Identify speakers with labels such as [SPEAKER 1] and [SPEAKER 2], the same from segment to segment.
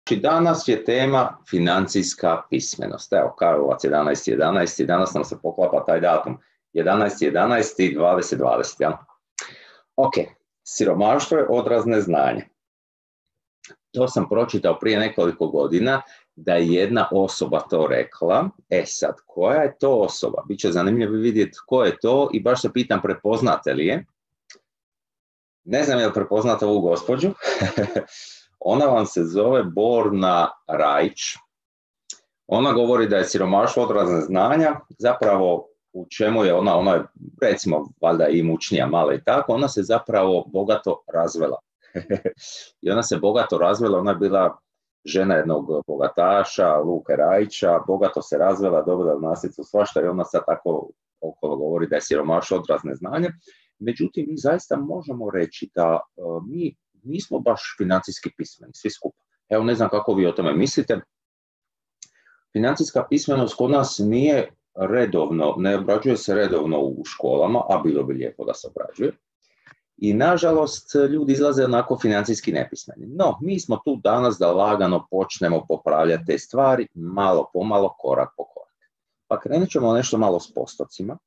[SPEAKER 1] Znači, danas je tema financijska pismenost. Evo, Karlovac 11.11. Danas nam se poklapa taj datum 11.11.2020. Ja? Ok, siromaštvo je odraz neznanja. To sam pročitao prije nekoliko godina da je jedna osoba to rekla. E sad, koja je to osoba? Biće zanimljivo vidjeti ko je to i baš se pitam prepoznate li je. Ne znam je li prepoznate ovu gospođu. Ona vam se zove Borna Rajić. Ona govori da je siromaštvo odraz neznanja. Zapravo u čemu je ona je recimo valjda i mučnija mala i tako, ona se zapravo bogato razvela. I ona se bogato razvela, ona je bila žena jednog bogataša, Luke Rajića, bogato se razvela, dobila nasljedstvo svašta i ona sad tako okolo govori da je siromaštvo odraz neznanja. Međutim, mi zaista možemo reći da mi nismo baš financijski pismeni, svi skupa. Evo, ne znam kako vi o tome mislite. Financijska pismenost kod nas nije redovno, ne obrađuje se redovno u školama, a bilo bi lijepo da se obrađuje. I nažalost, ljudi izlaze onako financijski nepismeni. No, mi smo tu danas da lagano počnemo popravljati te stvari, malo po malo, korak po korak. Pa krenut ćemo nešto malo s postocima.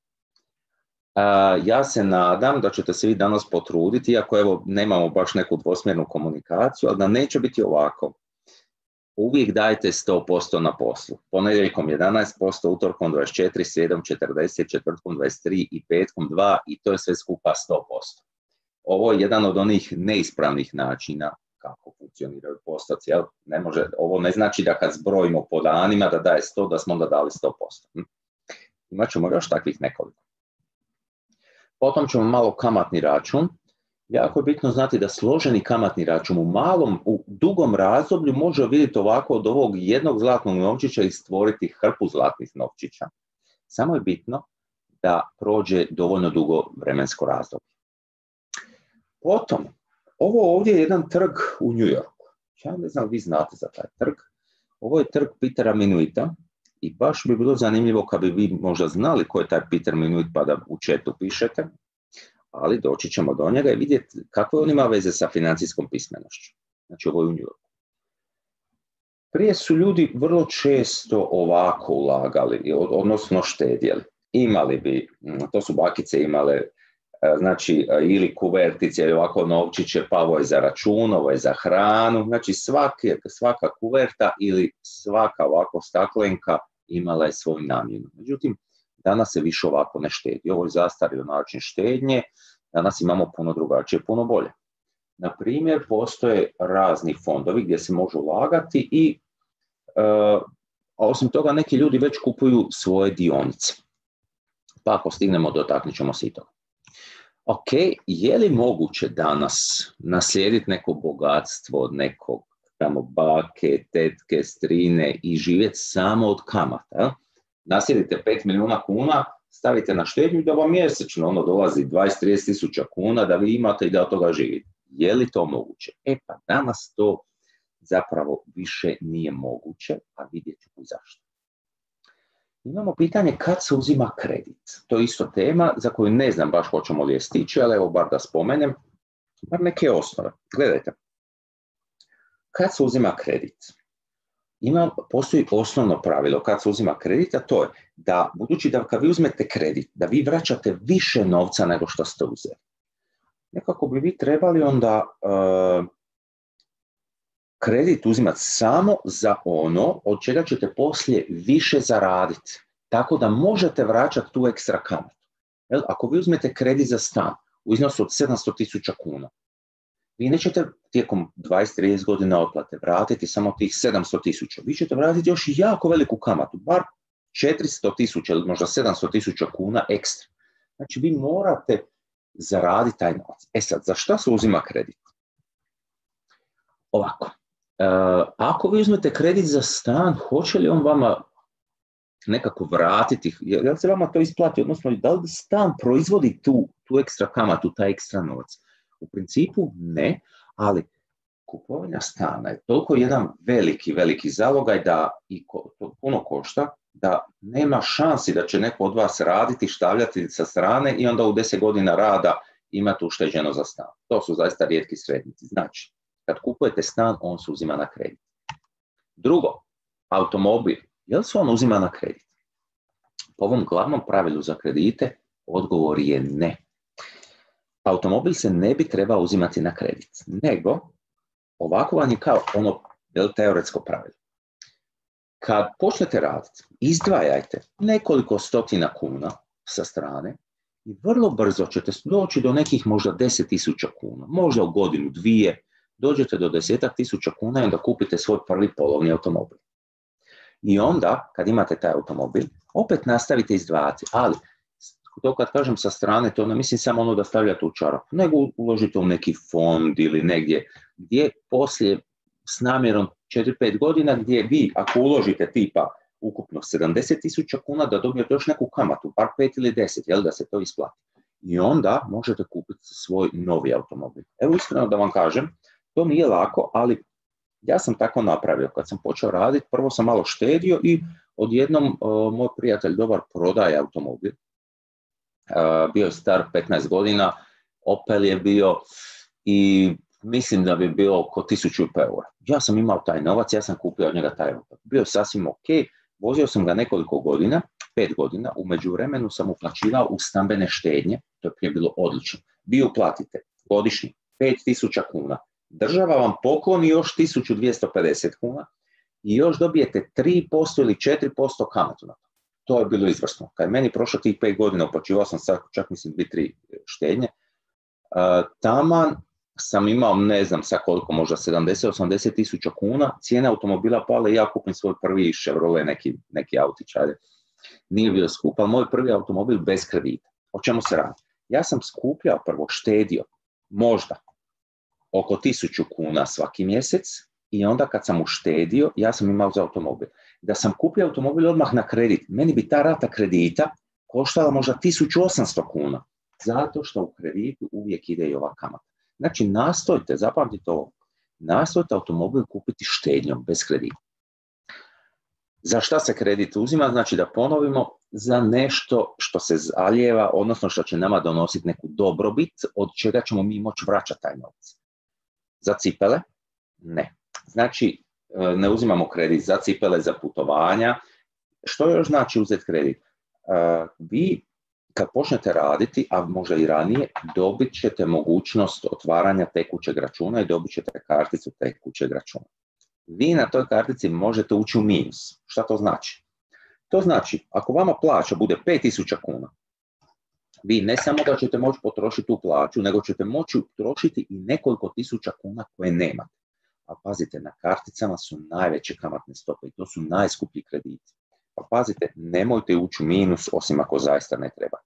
[SPEAKER 1] Ja se nadam da ćete se vi danas potruditi, iako evo nemamo baš neku dvosmjernu komunikaciju, ali da neće biti ovako. Uvijek dajte 100% na poslu. Ponedjeljkom 11%, utorkom 24%, srijedom 40%, četvrtkom 23% i petkom 2% i to je sve skupa 100%. Ovo je jedan od onih neispravnih načina kako funkcioniraju postoci. Ovo ne znači da kad zbrojimo po danima da daje 100, da smo onda dali 100%. Imat ćemo još takvih nekoliko. Potom ćemo malo kamatni račun. Jako je bitno znati da složeni kamatni račun u dugom razdoblju može vidjeti ovako od ovog jednog zlatnog novčića i stvoriti hrpu zlatnih novčića. Samo je bitno da prođe dovoljno dugo vremensko razdoblje. Potom, ovo ovdje je jedan trg u New Yorku. Ja ne znam, vi znate za taj trg. Ovo je trg Petera Minuita i baš bi bilo zanimljivo kad bi vi možda znali ko je taj Peter Minuit pa da u chatu pišete. Ali doći ćemo do njega i vidjeti kakve on ima veze sa financijskom pismenošću. Znači ovo je u New Yorku. Prije su ljudi vrlo često ovako ulagali, odnosno štedjeli. Imali bi, to su bakice imale, znači ili kuvertice ili ovako novčiće, pa ovo je za račun, ovo je za hranu. Znači svaka kuverta ili svaka ovako staklenka imala je svoju namjenu. Međutim, danas se više ovako ne štedi. Ovo je zastario način štednje. Danas imamo puno drugačije, puno bolje. Na primjer, postoje razni fondovi gdje se može ulagati i osim toga neki ljudi već kupuju svoje dionice. Pa ako stignemo, dotaknut ćemo se i toga. Ok, je li moguće danas naslijediti neko bogatstvo od nekog tamo bake, tetke, strine i živjeti samo od kamata? Naslijedite 5 milijuna kuna, stavite na štednju da vam mjesečno dolazi 20-30 tisuća kuna da vi imate i da od toga živite. Je li to moguće? E pa danas to zapravo više nije moguće, a vidjet ćemo i zašto. Imamo pitanje kad se uzima kredit. To je isto tema za koju ne znam baš hoćemo li je stići, ali evo bar da spomenem, bar neke osnove. Gledajte, kad se uzima kredit? Postoji osnovno pravilo kad se uzima kredit, a to je da, budući da kad vi uzmete kredit, da vi vraćate više novca nego što ste uzeli. Nekako bi vi trebali onda kredit uzimati samo za ono od čega ćete poslije više zaraditi. Tako da možete vraćati tu ekstra kamatu. Ako vi uzmete kredit za stan u iznosu od 700.000 kuna, vi nećete tijekom 20-30 godina otplate vratiti samo tih 700.000. Vi ćete vratiti još jako veliku kamatu, bar 400.000 ili možda 700.000 kuna ekstra. Znači vi morate zaraditi taj novac. E sad, za šta se uzima kredit? Ovako, ako vi uzmete kredit za stan, hoće li on vama nekako vratiti, jel se vama to isplati, odnosno da li stan proizvodi tu ekstra kamatu, taj ekstra novac? U principu ne, ali kupovanja stana je toliko jedan veliki zalogaj da i to puno košta, da nema šansi da će neko od vas raditi, štavljati sa strane i onda u 10 godina rada imati ušteđeno za stan. To su zaista rijetki sretnici. Znači, kad kupujete stan, on se uzima na kredit. Drugo, automobil, je li se on uzima na kredit? Po ovom glavnom pravilu za kredite, odgovor je ne. Automobil se ne bi trebao uzimati na kredit, nego ovako vam je kao ono teoretsko pravilo. Kad počnete raditi, izdvajajte nekoliko stotina kuna sa strane i vrlo brzo ćete doći do nekih možda 10.000 kuna, možda u godinu, dvije, dođete do 10.000 kuna i onda kupite svoj prvi polovni automobil. I onda, kad imate taj automobil, opet nastavite izdvajati, ali to kad kažem sa strane, to ne mislim samo ono da stavljate u čarap, nego uložite u neki fond ili negdje gdje poslije s namjerom 4-5 godina gdje vi, ako uložite tipa ukupno 70.000 kuna, da dobijete još neku kamatu, par 5 ili 10, jel, da se to isplati. I onda možete kupiti svoj novi automobil. Evo iskreno da vam kažem, to nije lako, ali ja sam tako napravio. Kad sam počeo raditi, prvo sam malo štedio i odjednom moj prijatelj dobar prodaje automobil. Bio je star 15 godina, Opel je bio i mislim da bi bilo oko 1.000 eura. Ja sam imao taj novac, ja sam kupio od njega taj Opel. Bio sasvim ok, vozio sam ga nekoliko godina, 5 godina, u međuvremenu sam uplaćivao u stambene štednje, to je prije bilo odlično. Vi uplatite godišnji 5.000 kuna, država vam pokloni još 1.250 kuna i još dobijete 3% ili 4% kamatu na to. To je bilo izvrsno. Kad je meni prošlo tih 5 godina, uplaćivao sam čak mislim 2-3 štednje, taman sam imao, ne znam sad koliko, možda 70-80 tisuća kuna, cijena automobila pala i ja kupim svoj prvi Chevrolet, neki autić, ajde. Nije bio skup, ali moj prvi automobil bez kredita. O čemu se radi? Ja sam skupljao prvo, štedio, možda oko 1.000 kuna svaki mjesec i onda kad sam uštedio, ja sam imao za automobil. Da sam kupio automobil odmah na kredit, meni bi ta rata kredita koštala možda 1.800 kuna, zato što u kreditu uvijek ide i ova kamata. Znači, nastojte, zapamtite ovo, nastojte automobil kupiti štednjom, bez kredita. Za šta se kredit uzima? Znači, da ponovimo, za nešto što se zalijeva, odnosno što će nama donositi neku dobrobit, od čega ćemo mi moći vraćati taj novac. Za cipele? Ne. Znači, ne uzimamo kredit za cipele, za putovanja. Što još znači uzeti kredit? Vi, kad počnete raditi, a možda i ranije, dobit ćete mogućnost otvaranja tekućeg računa i dobit ćete karticu tekućeg računa. Vi na toj kartici možete ući u minus. Šta to znači? To znači, ako vama plaća bude 5.000 kuna, vi ne samo da ćete moći potrošiti tu plaću, nego ćete moći trošiti i nekoliko tisuća kuna koje nemate. A pazite, na karticama su najveće kamatne stope i to su najskuplji krediti. Pa pazite, nemojte ući u minus, osim ako zaista ne trebate.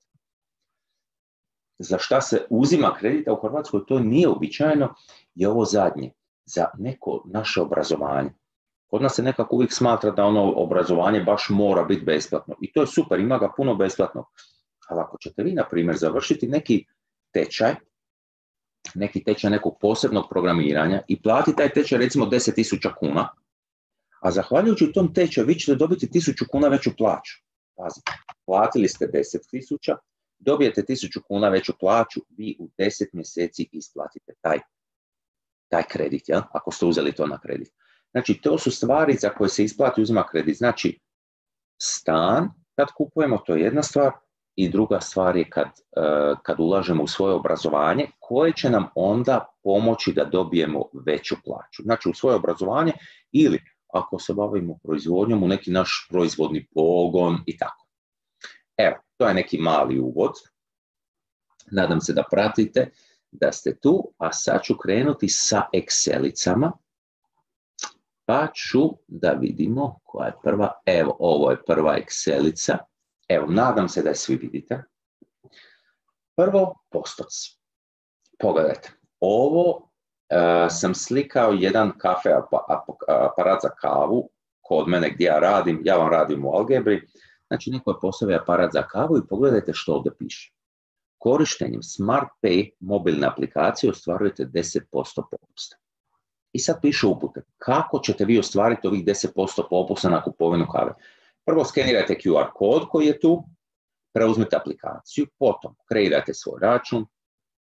[SPEAKER 1] Za šta se uzima kredita u Hrvatskoj, to nije uobičajeno, je ovo zadnje, za neko naše obrazovanje. Kod nas se nekako uvijek smatra da ono obrazovanje baš mora biti besplatno. I to je super, ima ga puno besplatno. Ali ako ćete vi, na primjer, završiti neki tečaj nekog posebnog programiranja i platiti taj tečaj recimo 10.000 kuna, a zahvaljujući tom tečaju vi ćete dobiti 1.000 kuna veću plaću. Pazite, platili ste 10.000, dobijete 1.000 kuna veću plaću, vi u 10 mjeseci isplatite taj kredit, ja? Ako ste uzeli to na kredit. Znači, to su stvari za koje se isplati uzima kredit. Znači, stan kad kupujemo, to je jedna stvar, i druga stvar je kad ulažemo u svoje obrazovanje, koje će nam onda pomoći da dobijemo veću plaću. Znači, u svoje obrazovanje ili ako se bavimo proizvodnjom u neki naš proizvodni pogon i tako. Evo, to je neki mali uvod. Nadam se da pratite, da ste tu, a sad ću krenuti sa Excelicama. Pa ću da vidimo koja je prva. Evo, ovo je prva Excelica. Evo, nadam se da je svi vidite. Prvo, postoci. Pogledajte, ovo sam slikao jedan kafe aparat za kavu kod mene gdje ja vam radim u Algebri. Znači, neko je postavio aparat za kavu i pogledajte što ovdje piše. Korištenjem SmartPay mobilne aplikacije ostvarujete 10% popusta. I sad piše upute. Kako ćete vi ostvariti ovih 10% popusta na kupovinu kave? Prvo skenirajte QR kod koji je tu, preuzmite aplikaciju, potom kreirajte svoj račun,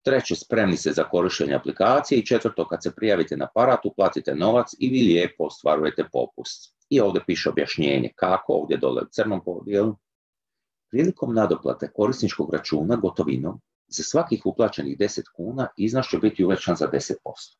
[SPEAKER 1] treće, spremni se za korištenje aplikacije i četvrto, kad se prijavite na aparat, uplatite novac i vi lijepo ostvarujete popust. I ovdje piše objašnjenje kako, ovdje dole u crnom dijelu. Prilikom nadoplate korisničkog računa gotovinom, za svakih uplaćenih 10 kuna iznos će biti uvećan za 10%.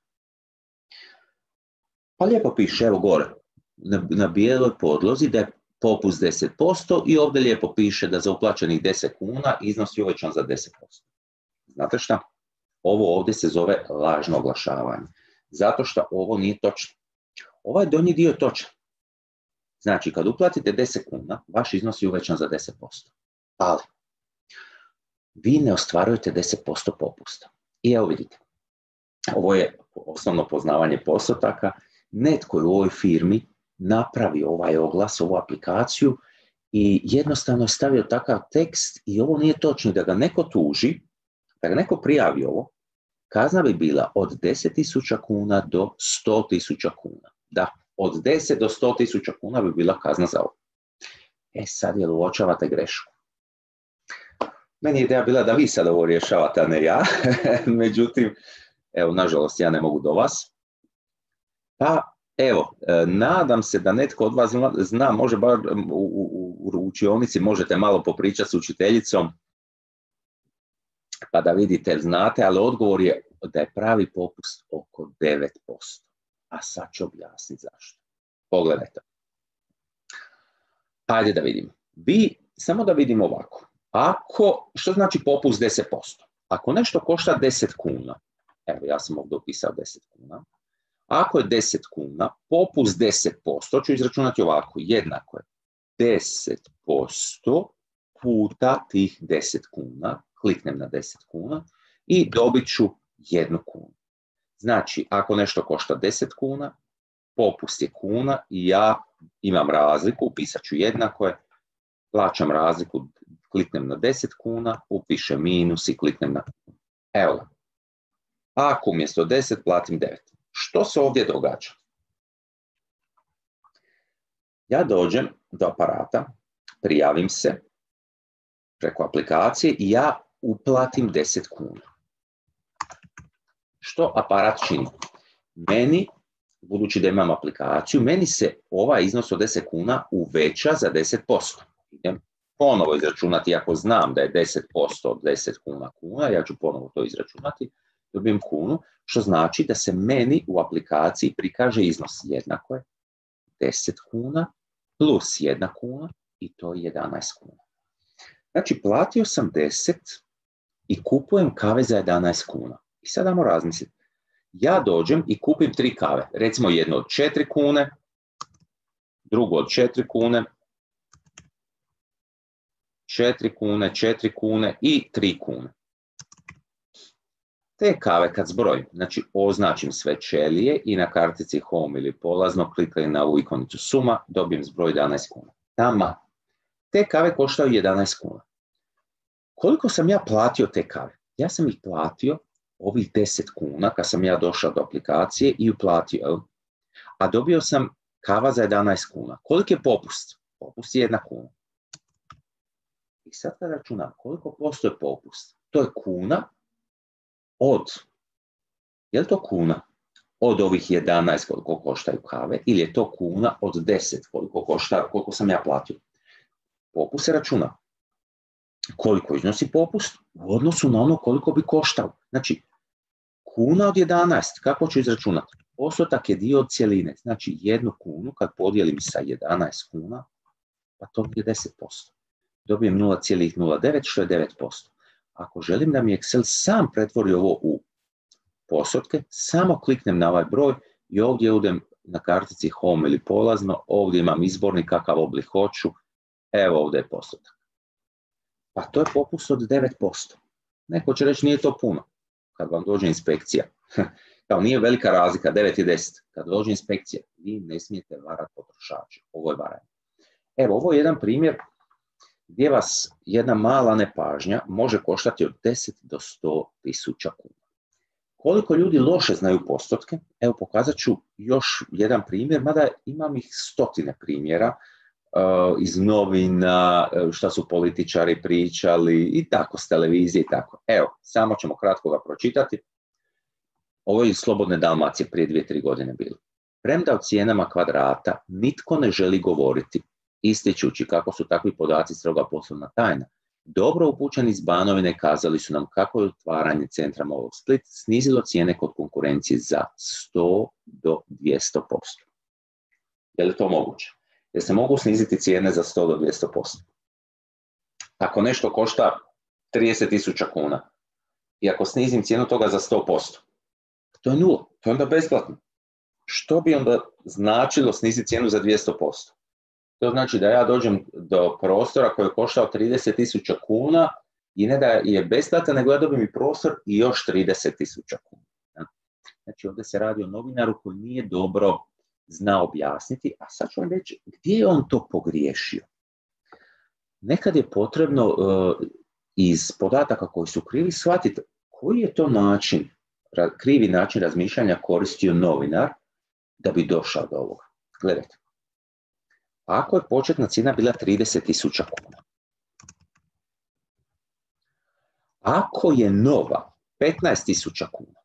[SPEAKER 1] Pa lijepo piše, evo gore, na bijeloj podlozi da je popust 10% i ovdje lijepo piše da za uplaćenih 10 kuna iznos je uvećan za 10%. Znate šta? Ovo ovdje se zove lažno oglašavanje. Zato što ovo nije točno. Ovaj donji dio je točan. Znači, kad uplatite 10 kuna, vaš iznos je uvećan za 10%. Ali, vi ne ostvarujete 10% popusta. I evo vidite, ovo je osnovno poznavanje postotaka. Netko je u ovoj firmi napravio ovaj oglas, ovu aplikaciju i jednostavno je stavio takav tekst i ovo nije točno. Da ga neko tuži, da ga neko prijavi ovo, kazna bi bila od 10.000 kuna do 100.000 kuna. Da, od 10 do 100.000 kuna bi bila kazna za ovo. Sad jel uočavate grešku? Meni je ideja bila da vi sad ovo rješavate, a ne ja. Međutim, evo, nažalost, ja ne mogu do vas. Pa, evo, nadam se da netko od vas zna, može bar u učionici možete malo popričati s učiteljicom, pa da vidite, znate, ali odgovor je da je pravi popust oko 9%. A sad ću objasniti zašto. Pogledajte. Ajde da vidimo. Samo da vidimo ovako. Što znači popust 10%? Ako nešto košta 10 kuna, evo ja sam ovdje upisao 10 kuna, ako je 10 kuna, popust 10%, ću izračunati ovako, jednako je 10% puta tih 10 kuna, kliknem na 10 kuna i dobit ću 1 kunu. Znači, ako nešto košta 10 kuna, popust je kuna i ja imam razliku, upisat ću jednako je, plaćam razliku, kliknem na 10 kuna, upišem minus i kliknem na kunu. Evo ga. Ako umjesto 10 platim 9. Što se ovdje događa? Ja dođem do aparata, prijavim se preko aplikacije i ja uplatim 10 kuna. Što aparat čini? Meni, budući da imam aplikaciju, meni se ovaj iznos od 10 kuna uveća za 10%. Idem ponovo izračunati, ako znam da je 10% od 10 kuna, ja ću ponovo to izračunati, dobijem kunu, što znači da se meni u aplikaciji prikaže iznos jednako je 10 kuna plus 1 kuna i to je 11 kuna. Znači, platio sam 10 i kupujem kave za 11 kuna. I sad damo razmisliti. Ja dođem i kupim 3 kave. Recimo jednu od 4 kune, drugu od 4 kune, 4 kune, 4 kune i 3 kune. Te kave kad zbrojim, znači označim sve ćelije i na kartici Home ili polazno klikam na ovu ikonicu suma, dobijem zbroj 11 kuna. Tama. Te kave koštaju 11 kuna. Koliko sam ja platio te kave? Ja sam ih platio ovih 10 kuna kad sam ja došao do aplikacije i uplatio. A dobio sam kava za 11 kuna. Koliki je popust? Popust je 1 kuna. I sad kad računam koliko postoje popust, to je kuna je li to kuna od ovih 11 koliko koštaju kave ili je to kuna od 10 koliko sam ja platio? Popust se računa. Koliko iznosi popust u odnosu na ono koliko bi koštao. Znači, kuna od 11, kako ću izračunati? Postotak je dio od cijeline. Znači, 1 kunu kad podijelim sa 11 kuna, pa to je 10%. Dobijem 0,09 što je 9%. Ako želim da mi Excel sam pretvori ovo u postotke, samo kliknem na ovaj broj i ovdje udem na kartici Home ili polazno, ovdje imam izbornik kakav oblik hoću, evo ovdje je postotak. Pa to je popust od 9%. Neko će reći nije to puno, kad vam dođe inspekcija. Kao nije velika razlika, 9 i 10. Kad dođe inspekcija, vi ne smijete varati potrošače. Ovo je varanje. Evo, ovo je jedan primjer gdje vas jedna mala nepažnja može koštati od 10 do 100.000 kuna. Koliko ljudi loše znaju postotke, evo pokazat ću još jedan primjer, mada imam ih stotine primjera iz novina, šta su političari pričali i tako, s televizije i tako. Evo, samo ćemo kratko ga pročitati. Ovo je iz Slobodne Dalmacije prije 2-3 godine bilo. Premda o cijenama kvadrata nitko ne želi govoriti, ističući kako su takvi podaci stroga poslovna tajna, dobro upućeni iz Banovine kazali su nam kako je otvaranje centra Mall Split snizilo cijene kod konkurencije za 100 do 200%. Je li to moguće? Jer se mogu sniziti cijene za 100 do 200%. Ako nešto košta 30.000 kuna i ako snizim cijenu toga za 100%, to je nula, to je onda besplatno. Što bi onda značilo sniziti cijenu za 200%? To znači da ja dođem do prostora koji je koštao 30.000 kuna i ne da je besplatan, nego ja dobijem i prostor i još 30.000 kuna. Znači ovdje se radi o novinaru koji nije dobro zna objasniti, a sad ću vam reći gdje je on to pogriješio. Nekad je potrebno iz podataka koji su krivi shvatiti koji je to način, krivi način razmišljanja koristio novinar da bi došao do ovoga. Gledajte, ako je početna cijena bila 30.000 kuna, ako je nova 15.000 kuna,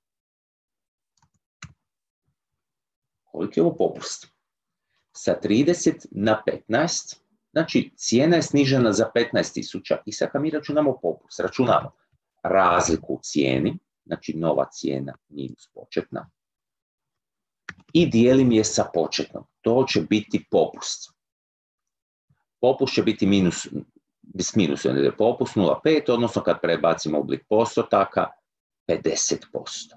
[SPEAKER 1] koliki je ovo popust? Sa 30 na 15, znači cijena je snižena za 15.000 i sad kad mi računamo popust, računamo razliku u cijeni, znači nova cijena minus početna, i dijelim je sa početnom. To će biti popust. Popust će biti minus, bez minusa je popust 0,5, odnosno kad prebacimo oblik postotaka, 50%.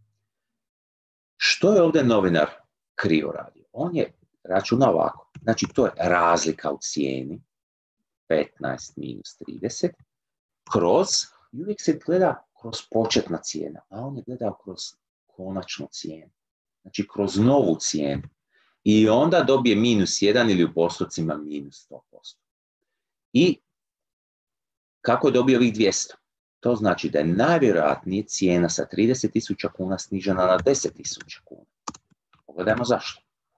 [SPEAKER 1] Što je ovdje novinar krivo radio? On je računao ovako. Znači, to je razlika u cijeni, 15 minus 30, kroz, i uvijek se gleda kroz početna cijena, a on je gledao kroz konačnu cijenu. Znači, kroz novu cijenu. I onda dobije minus 1 ili u postocima minus 100%. I kako je dobio ovih 200? To znači da je najvjerojatnije cijena sa 30.000 kuna snižena na 10.000 kuna. Pogledajmo zašto.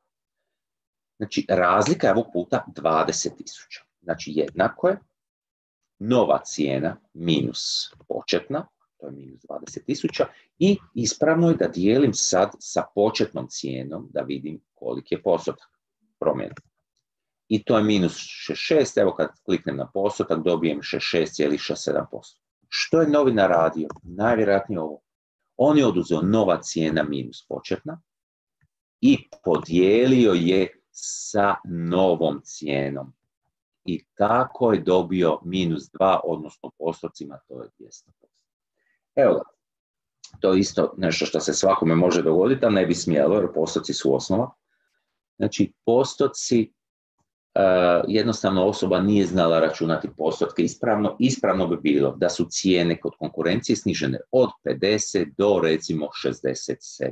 [SPEAKER 1] Znači, razlika je ovog puta 20.000. Znači, jednako je nova cijena minus početna, to je minus 20.000, i ispravno je da dijelim sad sa početnom cijenom da vidim koliki je postotak promjene. I to je minus 66, evo kad kliknem na postotak dobijem 66,67%. Što je novinar radio? Najvjerojatnije ovo. On je oduzeo nova cijena minus početna i podijelio je sa novom cijenom. I tako je dobio minus 2, odnosno postocima to je 200%. Evo ga, to je isto nešto što se svakome može dogoditi, a ne bi smjelo, jer postoci su osnova. Znači, postoci, jednostavno osoba nije znala računati postotke ispravno bi bilo da su cijene kod konkurencije snižene od 50 do recimo 67%.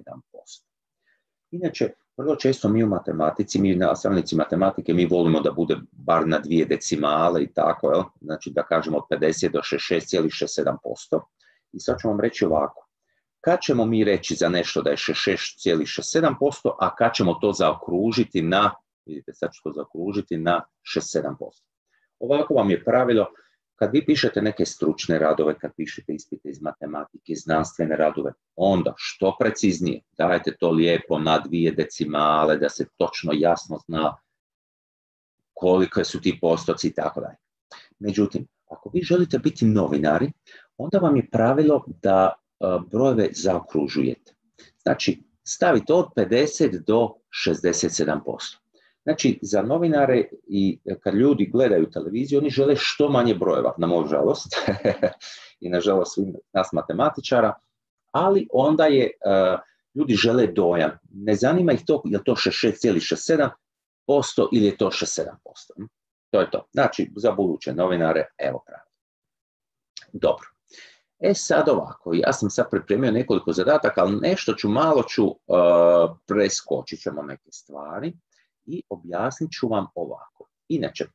[SPEAKER 1] Inače, vrlo često mi u matematici, mi nastavnici matematike, mi volimo da bude bar na 2 decimale i tako, jel? Znači da kažemo od 50 do 66,67%. I sad ću vam reći ovako, kad ćemo mi reći za nešto da je 66,67%, a kad ćemo to zaokružiti na, vidite sad ću to zaokružiti na 67%. Ovako vam je pravilo, kad vi pišete neke stručne radove, kad pišete ispite iz matematike, znanstvene radove, onda što preciznije, dajte to lijepo na 2 decimale, da se točno jasno zna kolike su ti postoci i tako dalje. Međutim, ako vi želite biti novinari, onda vam je pravilo da brojeve zaokružujete. Znači, stavite od 50 do 67%. Znači, za novinare i kad ljudi gledaju televiziju, oni žele što manje brojeva, na moju žalost, i na žalost svih nas matematičara, ali onda ljudi žele dojam. Ne zanima ih to, je li to 66,67% ili je to 67%. To je to. Znači, za buduće novinare, evo pravilo. Dobro. Sad ovako, ja sam sad pripremio nekoliko zadataka, ali nešto malo ću preskočit ćemo neke stvari i objasnit ću vam ovako. Inače,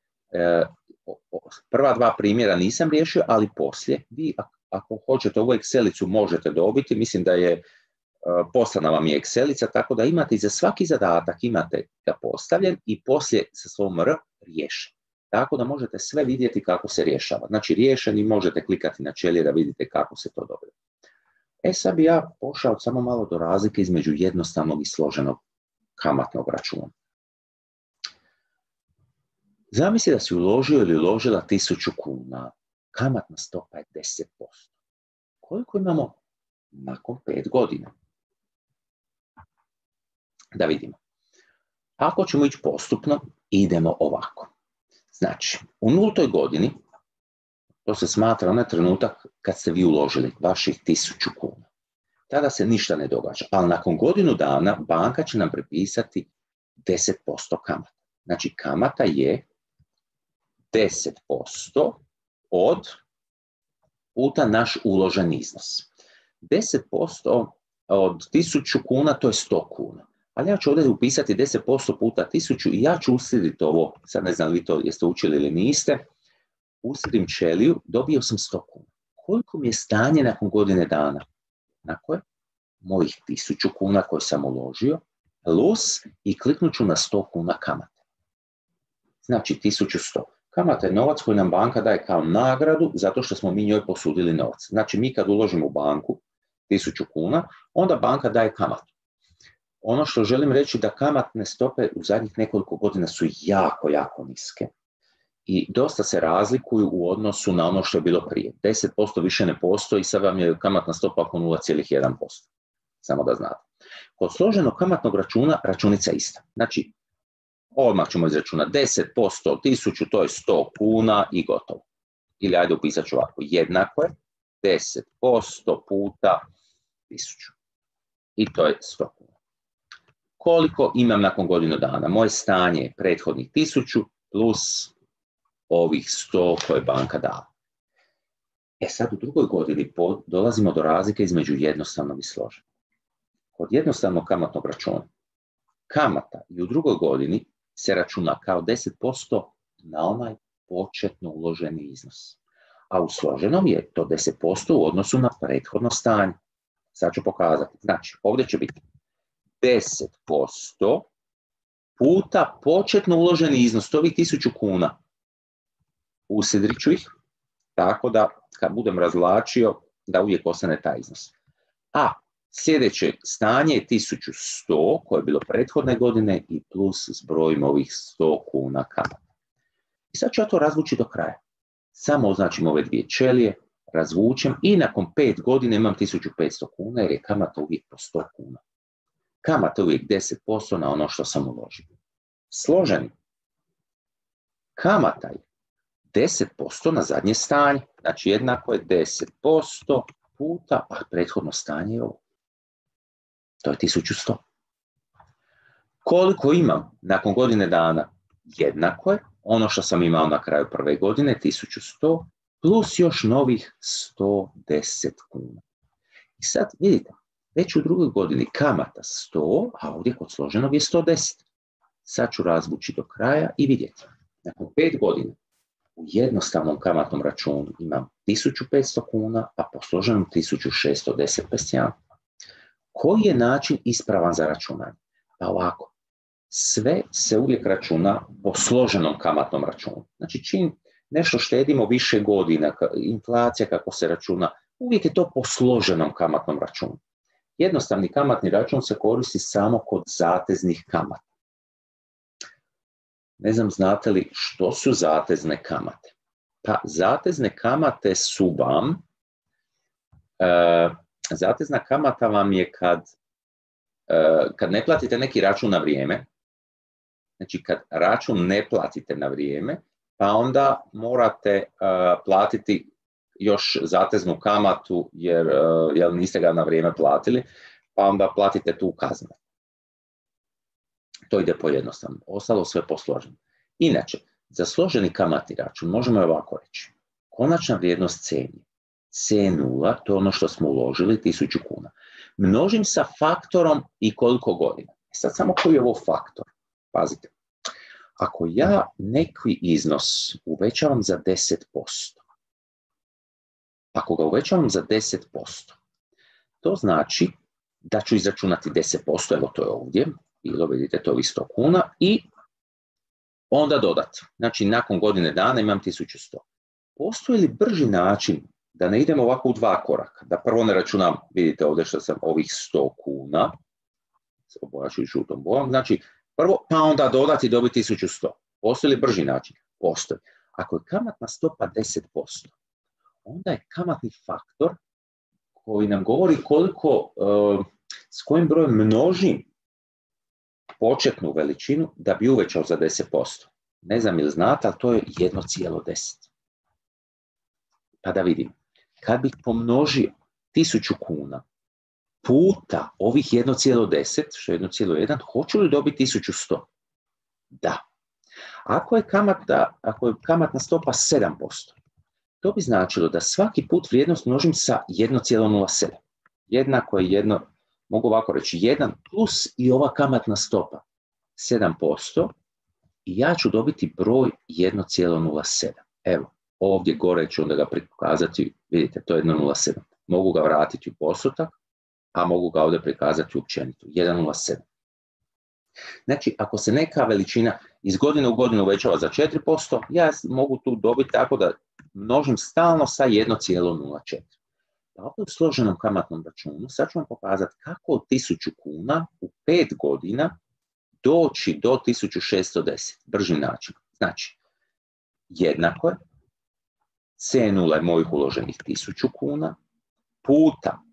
[SPEAKER 1] prva 2 primjera nisam riješio, ali poslije vi ako hoćete ovu Excelicu možete dobiti, mislim da je poslana vam je Excelica, tako da imate i za svaki zadatak imate ga postavljen i poslije sa svom R riješen. Tako da možete sve vidjeti kako se rješava. Znači riješen i možete klikati na ćelije da vidite kako se to događa. Sad bi ja pošao samo malo do razlike između jednostavnog i složenog kamatnog računa. Zamisli da si uložio ili uložila 1000 kuna. Kamatna stopa je 10%. Koliko imamo nakon 5 godina? Da vidimo. Ako ćemo ići postupno, idemo ovako. Znači, u 0. godini, to se smatra onaj trenutak kad ste vi uložili vaših 1000 kuna. Tada se ništa ne događa, ali nakon godinu dana banka će nam prepisati 10% kamata. Znači, kamata je 10% od puta naš uložen iznos. 10% od 1000 kuna, to je 100 kuna. Ali ja ću ovdje upisati 10% puta 1000 i ja ću uslijediti ovo, sad ne znam vi to jeste učili ili niste, uslijedim ćeliju, dobio sam 100 kuna. Koliko mi je stanje nakon godine dana? Nakon mojih 1000 kuna koje sam uložio, plus i kliknut ću na 100 kuna kamate. Znači 1100. Kamata je novac koji nam banka daje kao nagradu zato što smo mi njoj posudili novac. Znači mi kad uložimo u banku 1000 kuna, onda banka daje kamatu. Ono što želim reći da kamatne stope u zadnjih nekoliko godina su jako, jako niske i dosta se razlikuju u odnosu na ono što je bilo prije. 10% više ne postoji, sad vam je kamatna stopa oko 0,1%. Samo da znate. Kod složenog kamatnog računa, računica je ista. Znači, odmah ćemo izračunati 10% od 1000, to je 100 kuna i gotovo. Ili ajde upisat ću ovako, jednako je 10% puta 1000. I to je 100 kuna. Koliko imam nakon godinu dana? Moje stanje je prethodnih 1000 plus ovih 100 koje banka dala. Sad u drugoj godini dolazimo do razlike između jednostavnog i složenog. Kod jednostavnog kamatnog računa, kamata i u drugoj godini se računa kao 10% na onaj početno uloženi iznos. A u složenom je to 10% u odnosu na prethodno stanje. Sad ću pokazati. Znači, ovdje će biti 10% puta početno uloženi iznos, to ovih 1000 kuna. Usidrit ću ih, tako da kad budem razvlačio, da uvijek ostane taj iznos. A sljedeće stanje je 1100, koje je bilo prethodne godine, i plus zbrojimo ovih 100 kuna kamata. I sad ću ja to razvući do kraja. Samo označim ove dvije ćelije, razvučem i nakon 5 godina imam 1500 kuna, jer je kamata uvijek po 100 kuna. Kamata uvijek 10% na ono što sam uložio. Složeni. Kamata je 10% na zadnje stanje. Znači jednako je 10% puta, a prethodno stanje je ovo. To je 1100. Koliko imam nakon godine dana? Jednako je ono što sam imao na kraju prve godine, 1100, plus još novih 110 kuna. I sad vidite, već u drugoj godini kamata 100, a ovdje kod složenog je 110. Sad ću razvući do kraja i vidjeti. Nakon 5 godina u jednostavnom kamatnom računu imam 1500 kuna, a po složenom 1610 pestijan. Koji je način ispravan za računanje? Pa ovako, sve se uvijek računa po složenom kamatnom računu. Znači čim nešto štedimo više godina, inflacija kako se računa, uvijek je to po složenom kamatnom računu. Jednostavni kamatni račun se koristi samo kod zateznih kamata. Ne znam, znate li što su zatezne kamate? Pa zatezne kamate su vam, zatezna kamata vam je kad ne platite neki račun na vrijeme, znači kad račun ne platite na vrijeme, pa onda morate platiti još zateznu kamatu jer niste ga na vrijeme platili, pa onda platite tu kaznu. To ide pojednostavno. Ostalo sve posloženo. Inače, za složeni kamatni račun možemo ovako reći. Konačna vrijednost C je C0, to je ono što smo uložili, 1000 kuna. Množim sa faktorom i koliko godina. Sad samo koji je ovo faktor? Pazite. Ako ja neki iznos uvećavam za 10%, ako ga uvećavam za 10%, to znači da ću izračunati 10%, evo to je ovdje, bilo vidite to ovih 100 kuna, i onda dodati. Znači, nakon godine dana imam 1100. Postoji li brži način da ne idemo ovako u 2 koraka? Da prvo ne računam, vidite ovdje što sam ovih 100 kuna, obojaču i žutom bojom, znači prvo, pa onda dodati i dobiti 1100. Postoji li brži način? Postoji. Ako je kamatna stopa 10%, onda je kamatni faktor koji nam govori koliko, s kojim brojem množim početnu veličinu da bi uvećao za 10%. Ne znam ili znate, ali to je 1,10. Pa da vidim, kad bih pomnožio 1000 kuna puta ovih 1,10, što je 1,1, hoću li dobiti 1100? Da. Ako je kamatna stopa 7%, to bi značilo da svaki put vrijednost množim sa 1,07. Jednako je mogu ovako reći, 1 plus i ova kamatna stopa 7%, i ja ću dobiti broj 1,07. Evo, ovdje gore ću onda ga prikazati, vidite, to je 1,07. Mogu ga vratiti u postotak, a mogu ga ovdje prikazati općenito, 1,07. Znači, ako se neka veličina iz godine u godinu uvećava za 4%, ja mogu tu dobiti tako da množim stalno sa 1,04. Pa ovdje u složenom kamatnom računu sad ću vam pokazati kako od 1000 kuna u 5 godina doći do 1610. Brži način. Znači, jednako je C0 je mojih uloženih 1000 kuna puta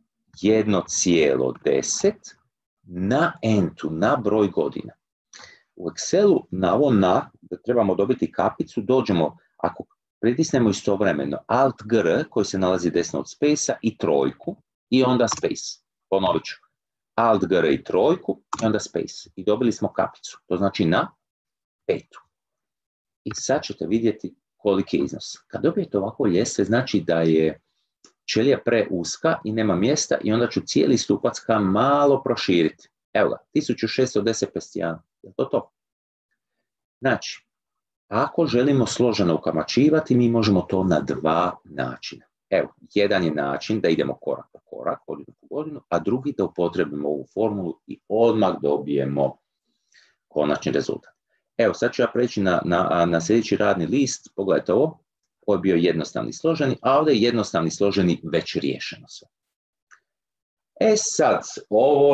[SPEAKER 1] 1,10 na entu, na broj godina. U Excelu na ovo da trebamo dobiti kapicu, dođemo, ako pritisnemo istovremeno Alt-Gr koji se nalazi desno od space-a i trojku i onda space. Ponovit ću. Alt-Gr i trojku i onda space. I dobili smo kapicu. To znači na 5. I sad ćete vidjeti koliki je iznos. Kad dobijete ovako ljestve, znači da je ćelija preuska i nema mjesta i onda ću cijeli stupac malo proširiti. Evo ga, 1610 je to to? Znači, ako želimo složeno ukamaćivati, mi možemo to na 2 načina. Evo, jedan je način da idemo korak po korak, godinu po godinu, a drugi da upotrebimo ovu formulu i odmah dobijemo konačni rezultat. Evo, sad ću ja preći na sljedeći radni list. Pogledajte ovo. Ovo je bio jednostavni složeni, a ovdje je jednostavni složeni već riješeno sve. E sad, ovo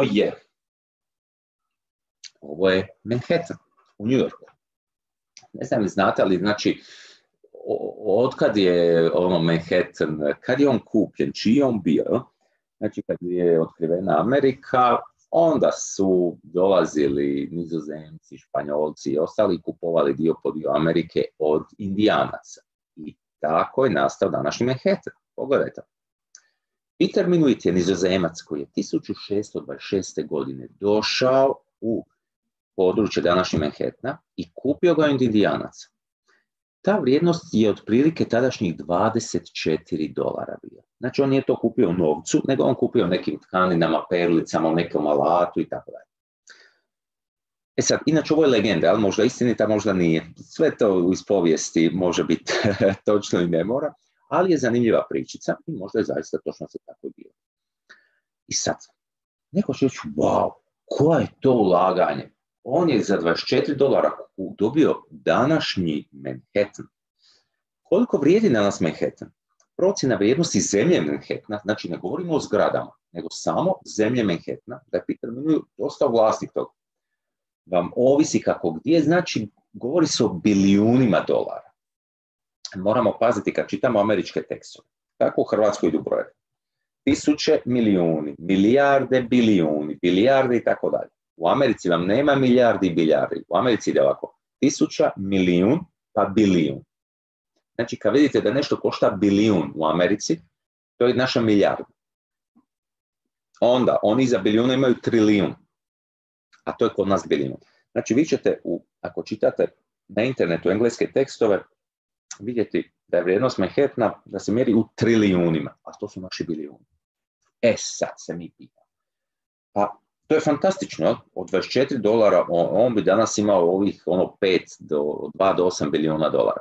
[SPEAKER 1] je Manhattan u New Yorku. Ne znam li znate, ali znači, otkad je Manhattan, kad je on kupljen, čiji je on bio, znači kad je otkrivena Amerika, onda su dolazili Nizozemci, Španjolci i ostali, kupovali dio po dio Amerike od Indijanaca. I tako je nastao današnji Manhattan. Pogledajte. Peter Minuit je Nizozemac koji je 1626. godine došao u područje današnjeg Manhattana i kupio ga od Indijanaca. Ta vrijednost je otprilike tadašnjih $24 bila. Znači on nije to kupio u novcu, nego on kupio nekim tkaninama, perlicama, u nekom alatu i tako dalje. E sad, inače ovo je legenda, ali možda istinita, možda nije. Sve to iz povijesti može biti točno i ne mora, ali je zanimljiva pričica i možda je zaista točno se tako bilo. I sad, neko će reći, wow, koje je to ulaganje? On je za $24 dobio današnji Manhattan. Koliko vrijedi danas Manhattan? Procjena vrijednosti zemlje Manhattana, znači ne govorimo o zgradama, nego samo zemlje Manhattana, da je Peter Minuit dostao vlasnik toga. Vam ovisi kako gdje, znači govori se o bilijunima dolara. Moramo paziti kad čitamo američke tekstove. Tako u Hrvatskoj idu brojevi. Tisuće, milijuni, milijarde, bilijuni, bilijarde i tako dalje. U Americi vam nema milijardi i biljardi. U Americi ide ovako. 1000, milijun, pa bilijun. Znači, kad vidite da nešto košta bilijun u Americi, to je naša milijarda. Onda, oni za bilijuna imaju trilijun. A to je kod nas bilijun. Znači, vi ćete, ako čitate na internetu engleske tekstove, vidjeti da je vrijednost Manhattana da se mjeri u trilijunima. A to su naši bilijuni. E, sad se mi pitamo. Pa, to je fantastično, od $24 on bi danas imao ovih 2 do 8 bilijuna dolara.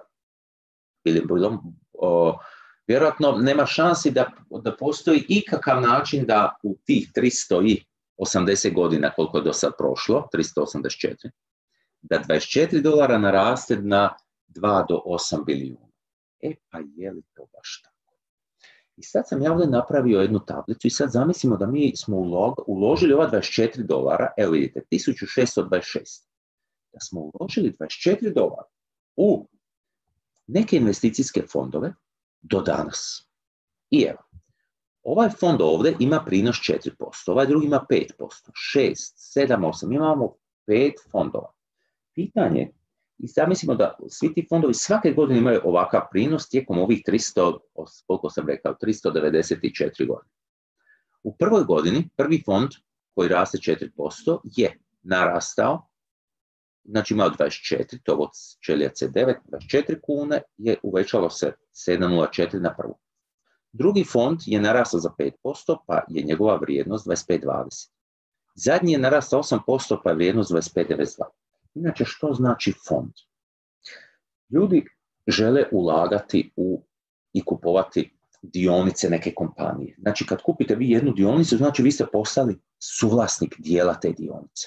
[SPEAKER 1] Vjerojatno nema šansi da postoji ikakav način da u tih 300 i 80 godina koliko je do sad prošlo, 384, da $24 naraste na 2 do 8 bilijuna. Pa je li to baš tako? I sad sam ja ovdje napravio jednu tablicu i sad zamislimo da mi smo uložili ova $24, evo vidite, 1626. Da smo uložili $24 u neke investicijske fondove do danas. I evo, ovaj fond ovdje ima prinos 4%, ovaj drugi ima 5%, 6, 7, 8, imamo 5 fondova. Pitanje, i zamislimo da svi ti fondovi svake godine imaju ovakav prinos tijekom ovih 300, koliko sam rekao, 394 godine. U prvoj godini, prvi fond koji raste 4% je narastao, znači imao 24, to od ćelija C9, 24 kune, je uvećalo se 7,04 na prvu. Drugi fond je narastao za 5%, pa je njegova vrijednost 25,20. Zadnji je narastao 8%, pa je vrijednost 25,92. Inače, što znači fond? Ljudi žele ulagati i kupovati dionice neke kompanije. Znači, kad kupite vi jednu dionicu, znači vi ste postali suvlasnik dijela te dionice.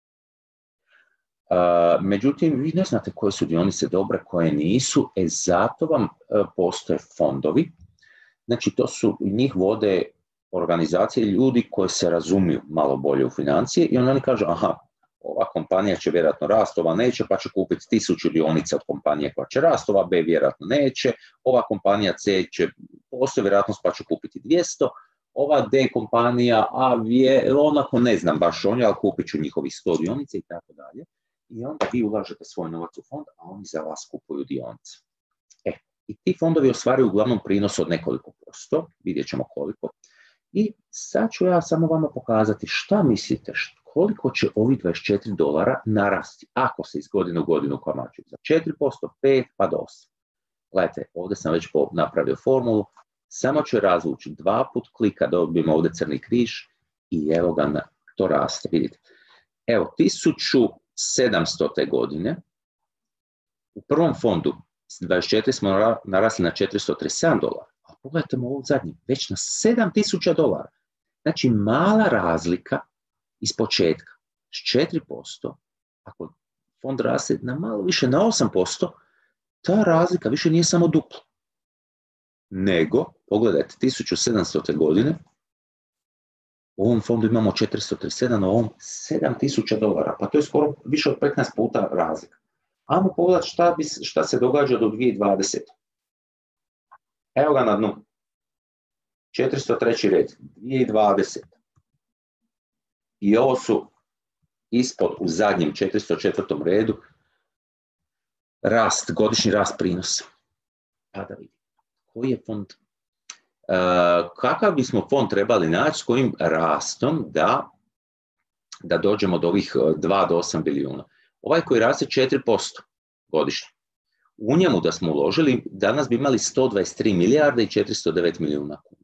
[SPEAKER 1] Međutim, vi ne znate koje su dionice dobre, koje nisu, zato vam postoje fondovi. Znači, njih vode organizacije ljudi koji se razumiju malo bolje u financije i oni kažu, aha, ova kompanija će vjerojatno rasti, ova neće, pa će kupiti 1000 dionica od kompanije koja će rasti, ova B vjerojatno neće, ova kompanija C će postoji vjerojatnost pa će kupiti 200, ova D kompanija A onako ne znam baš oni, ali kupit ću njihovih 100 dionica i tako dalje. I onda vi ulažete svoj novac u fond, a oni za vas kupuju dionice. I ti fondovi ostvaruju uglavnom prinos od nekoliko posto, vidjet ćemo koliko. I sad ću ja samo vama pokazati šta mislite, koliko će ovih $24 narasti ako se iz godine u godinu kamačuju za 4%, 5 pa do 8. Gledajte, ovdje sam već napravio formulu, samo ću je razvući 2 put, klika, dobijemo ovdje crni križ i evo ga, to raste, vidite. Evo, 1700. godine u prvom fondu 24 smo narasli na $437, a pogledajte ovo zadnji, već na $7000. Znači, mala razlika iz početka, s 4%, ako fond raste na malo više, na 8%, ta razlika više nije samo duplo. Nego, pogledajte, 1700. godine, u ovom fondu imamo 437, na ovom $7000, pa to je skoro više od 15 puta razlika. Ajmo pogledati šta se događa do 2020. Evo ga na dnu. 403. red, 2020. I ovo su ispod u zadnjem 404. redu godišnji rast prinosa. Pa da vidimo. Koji je fond? Kakav bismo fond trebali naći s kojim rastom da dođemo do ovih 2 do 8 bilijuna? Ovaj koji raste 4% godišnje. U njemu da smo uložili, danas bi imali 123 milijarde i 409 milijuna kuna.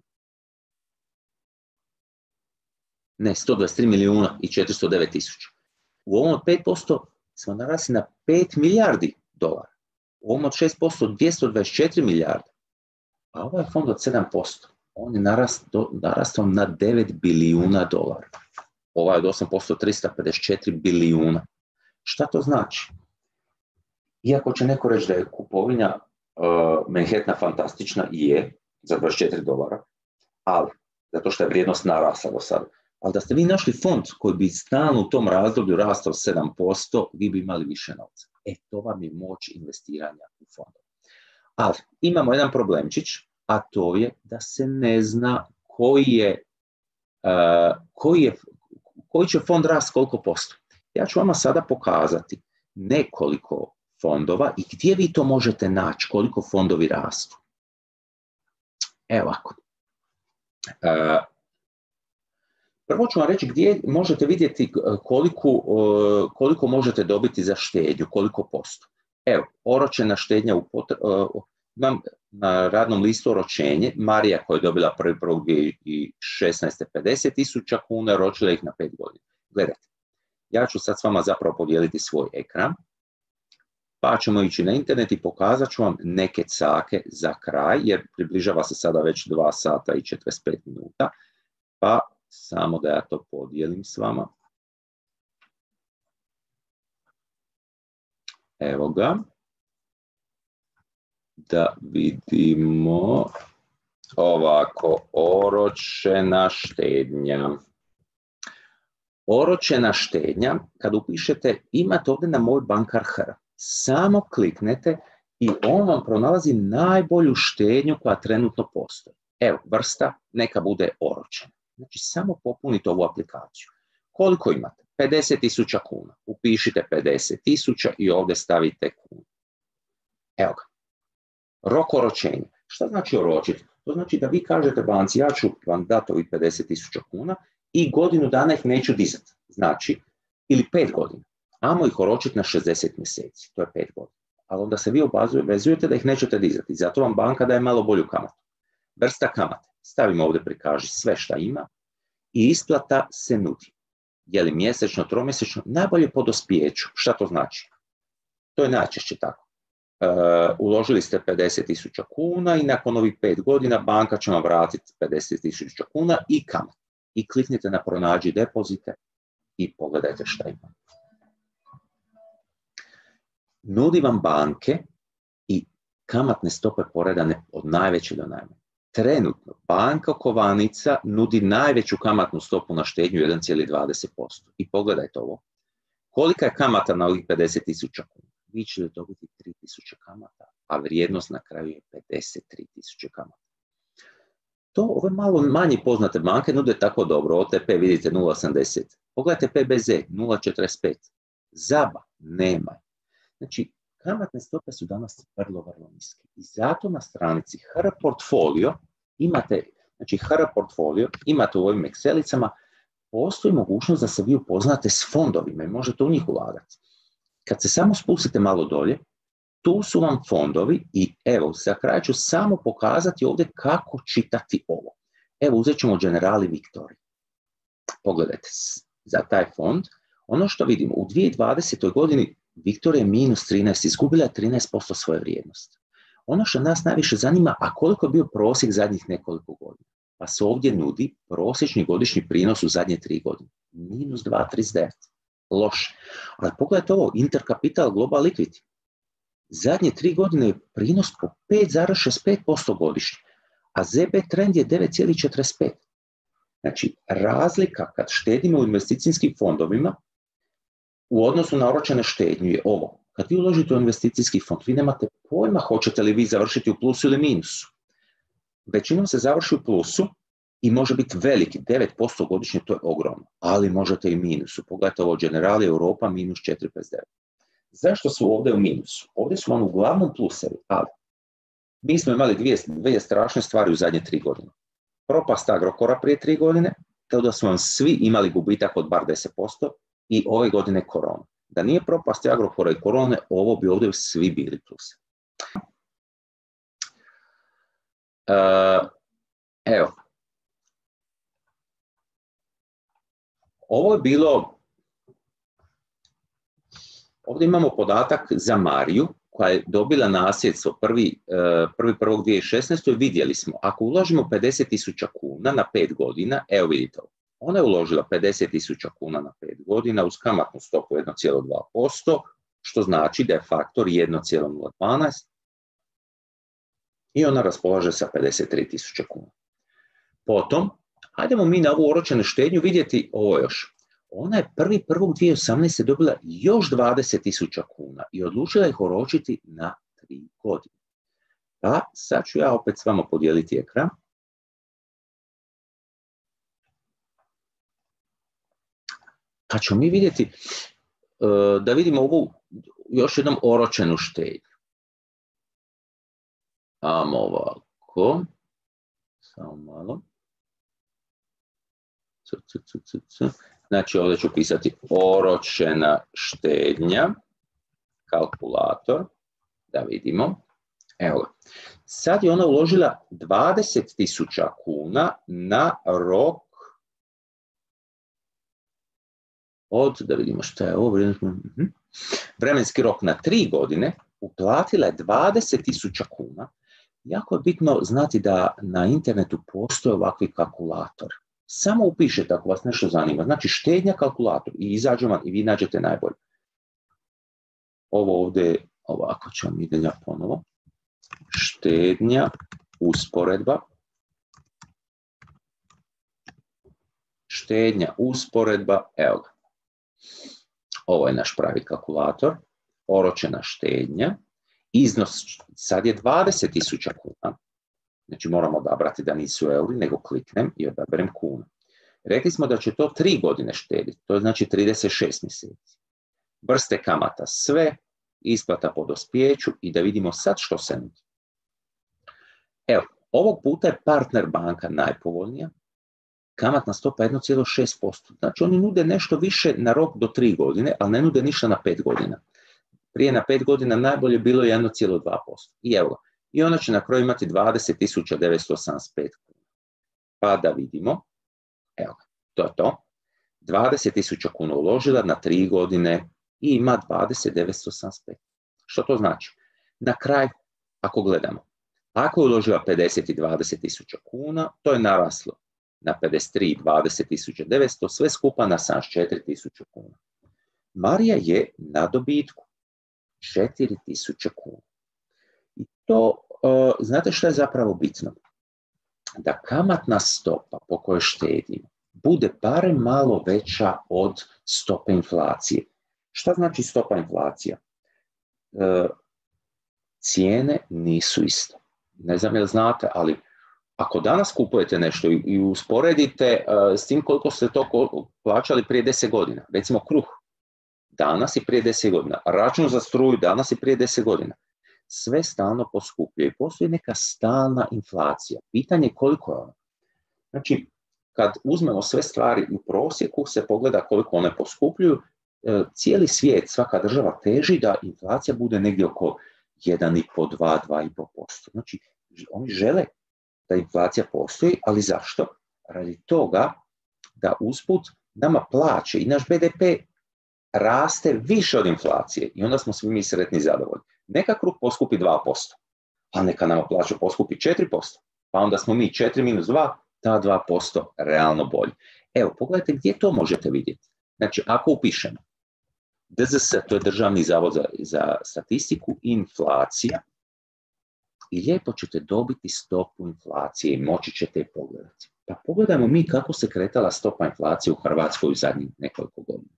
[SPEAKER 1] Ne, 123 milijuna i 409 tisuća. U ovom od 5% smo narasli na 5 milijardi dolara. U ovom od 6% 224 milijarde. A ovaj fond od 7%, on je narastao na 9 bilijuna dolara. Ovaj od 8% 354 bilijuna. Šta to znači? Iako će neko reći da je kupovina Manhattana fantastična i je za $24, ali zato što je vrijednost narasla do sada. Ali da ste vi našli fond koji bi stalno u tom razdoblju rastao 7%, vi bi imali više novca. To vam je moć investiranja u fond. Ali imamo jedan problemčić, a to je da se ne zna koji će fond rast koliko posto. Ja ću vama sada pokazati nekoliko fondova i gdje vi to možete naći, koliko fondovi rastu. Evo ovako. Prvo ću vam reći gdje možete vidjeti koliko možete dobiti za štednju, koliko posto. Evo, oročena štednja, imam na radnom listu oročenje, Marija koja je dobila 1.1.2016. 50.000 kuna, oročila ih na 5 godina. Gledajte, ja ću sad s vama zapravo podijeliti svoj ekran, pa ćemo ići na internet i pokazat ću vam neke cake za kraj, jer približava se sada već 2 sata i 45 minuta, pa Samo da ja to podijelim s vama. Evo ga. Da vidimo ovako, oročena štednja. Oročena štednja, kad upišete, imate ovdje na Moj bankar HR. Samo kliknete i on vam pronalazi najbolju štednju koja trenutno postoji. Evo, vrsta, neka bude oročena. Znači, samo popunite ovu aplikaciju. Koliko imate? 50.000 kuna. Upišite 50.000 i ovdje stavite kunu. Evo ga. Rok oročenja. Šta znači oročiti? To znači da vi kažete banci, ja ću vam dati ovih 50.000 kuna i godinu dana ih neću dizati. Znači, ili 5 godina. Amo ih oročiti na 60 mjeseci. To je 5 godina. Ali onda se vi obvezujete da ih nećete dizati. Zato vam banka daje malo bolju kamatu. Vrsta kamate. Stavimo ovdje prikaži sve šta ima i isplata se nudi. Je li mjesečno, tromjesečno, najbolje po dospijeću. Šta to znači? To je najčešće tako. Uložili ste 50.000 kuna i nakon ovih 5 godina banka će vam vratiti 50.000 kuna i kamat. I kliknite na pronađi depozite i pogledajte šta ima. Nudi vam banke i kamatne stope poredane od najveće do najmanje. Trenutno banka Kovanica nudi najveću kamatnu stopu na štednju 1,20%. I pogledajte ovo. Kolika je kamata na ovih 50.000 kuna? Vi ćete dobiti 3.000 kamata, a vrijednost na kraju je 53.000 kamata. To ove malo manje poznate banke nude tako dobro. OTP vidite 0,80. Pogledajte PBZ 0,45. ZABA nema. Znači, kamatne stope su danas vrlo niske. I zato na stranici HR Portfolio imate, znači HR Portfolio imate u ovim Excelicama, postoji mogućnost da se vi upoznate s fondovima i možete u njih ulagati. Kad se samo spustite malo dolje, tu su vam fondovi i evo, za kraj ću samo pokazati ovdje kako čitati ovo. Evo, uzet ćemo Generali Victoria. Pogledajte, za taj fond, ono što vidimo, u 2020. godini Victoria je minus 13, izgubila je 13% svoje vrijednosti. Ono što nas najviše zanima, a koliko je bio prosjek zadnjih nekoliko godina? Pa se ovdje nudi prosječni godišnji prinos u zadnje 3 godine. Minus 2,39. Loše. Ali pogledajte ovo, Intercapital Global Liquidity. Zadnje 3 godine je prinos po 5,65% godišnje, a ZB trend je 9,45. Znači, razlika kad štedimo u investicijskim fondovima u odnosu na oročene štednju je ovo. Kad vi uložite u investicijski fond, vi nemate pojma hoćete li vi završiti u plusu ili minusu. Većinom se završi u plusu i može biti veliki, 9% godišnje, to je ogromno, ali možete i minusu. Pogledajte ovo, Generali Europa minus 4,59. Zašto su ovdje u minusu? Ovdje su vam uglavnom plusevi, ali mi smo imali dvije strašne stvari u zadnje 3 godine. Propast Agrokora prije 3 godine, te da su vam svi imali gubitak od bar 10% i ove godine korona. Da nije propasti Agrokora i korone, ovo bi ovdje svi bili plusevi. Evo. Ovo je bilo, ovdje imamo podatak za Mariju, koja je dobila nasljedstvo 1.1.2016. Vidjeli smo, ako uložimo 50.000 kuna na 5 godina, evo vidite ovo, ona je uložila 50.000 kuna na 5 godina uz kamatnu stopu 1,2%, što znači da je faktor 1,012 i ona raspolaže sa 53.000 kuna. Potom, hajdemo mi na ovu oročenu štednju vidjeti ovo još. Ona je 1.1.2018. dobila još 20.000 kuna i odlučila ih oročiti na 3 godine. Pa sad ću ja opet s vama podijeliti ekran. Pa ćemo mi vidjeti, da vidimo ovu još jednom oročenu štednju. Amo ovako. Samo malo. Znači ovdje ću pisati oročena štednja, kalkulator, da vidimo. Evo ga. Sad je ona uložila 20.000 kuna na rok od, da vidimo što je ovo, vremenski rok na 3 godine, uplatila je 20.000 kuna. Jako je bitno znati da na internetu postoje ovakvi kalkulator. Samo upišete ako vas nešto zanima. Znači štednja kalkulator i izađe vam i vi nađete najbolje. Ovo ovdje, ovako ću vam idem ja ponovo. Štednja, usporedba. Štednja, usporedba, evo ga. Ovo je naš pravi kalkulator. Oročena štednja. Iznos sad je 20.000 kuna. Znači moramo odabrati da nisu euri, nego kliknem i odaberem kunu. Rekli smo da će to 3 godine štediti, to je znači 36 mjeseci. Vrste kamata sve, isplata po dospijeću i da vidimo sad što se nudi. Evo, ovog puta je Partner banka najpovoljnija, kamatna stopa 1,6%. Znači oni nude nešto više na rok do 3 godine, ali ne nude ništa na 5 godina. Prije na 5 godina najbolje bilo je 1,2%. I evo, i ona će na kraju imati 20.985 kuna. Pa da vidimo, evo ga, to je to. 20.000 kuna uložila na 3 godine i ima 20.985. Što to znači? Na kraju, ako gledamo, ako je uložila 50 i 20.000 kuna, to je naraslo na 53 i 20.900, sve skupa na 74.000 kuna. Marija je na dobitku 4.000 kuna. I to, znate što je zapravo bitno? Da kamatna stopa po kojoj štedimo bude barem malo veća od stope inflacije. Šta znači stopa inflacija? Cijene nisu iste. Ne znam jel znate, ali ako danas kupujete nešto i usporedite s tim koliko ste to plaćali prije 10 godina, recimo kruh, danas i prije 10 godina, račun za struju danas i prije 10 godina, sve stalno poskupljuje. Postoji neka stalna inflacija. Pitanje je koliko je ona. Znači, kad uzmemo sve stvari u prosjeku, se pogleda koliko one poskupljuju, cijeli svijet, svaka država teži da inflacija bude negdje oko 1,5, 2, 2,5%. Znači, oni žele da inflacija postoji, ali zašto? Radi toga da usput nama plaće i naš BDP raste više od inflacije i onda smo svi mi sretni i zadovoljni. Neka kruh poskupi 2%, a neka nama plaća poskupi 4%, pa onda smo mi 4 minus 2, ta 2% realno bolji. Evo, pogledajte gdje to možete vidjeti. Znači, ako upišemo DZS, to je Državni zavod za statistiku, inflacija, i lijepo ćete dobiti stopu inflacije i moći ćete je pogledati. Pa pogledajmo mi kako se kretala stopa inflacije u Hrvatskoj u zadnjih nekoliko godina.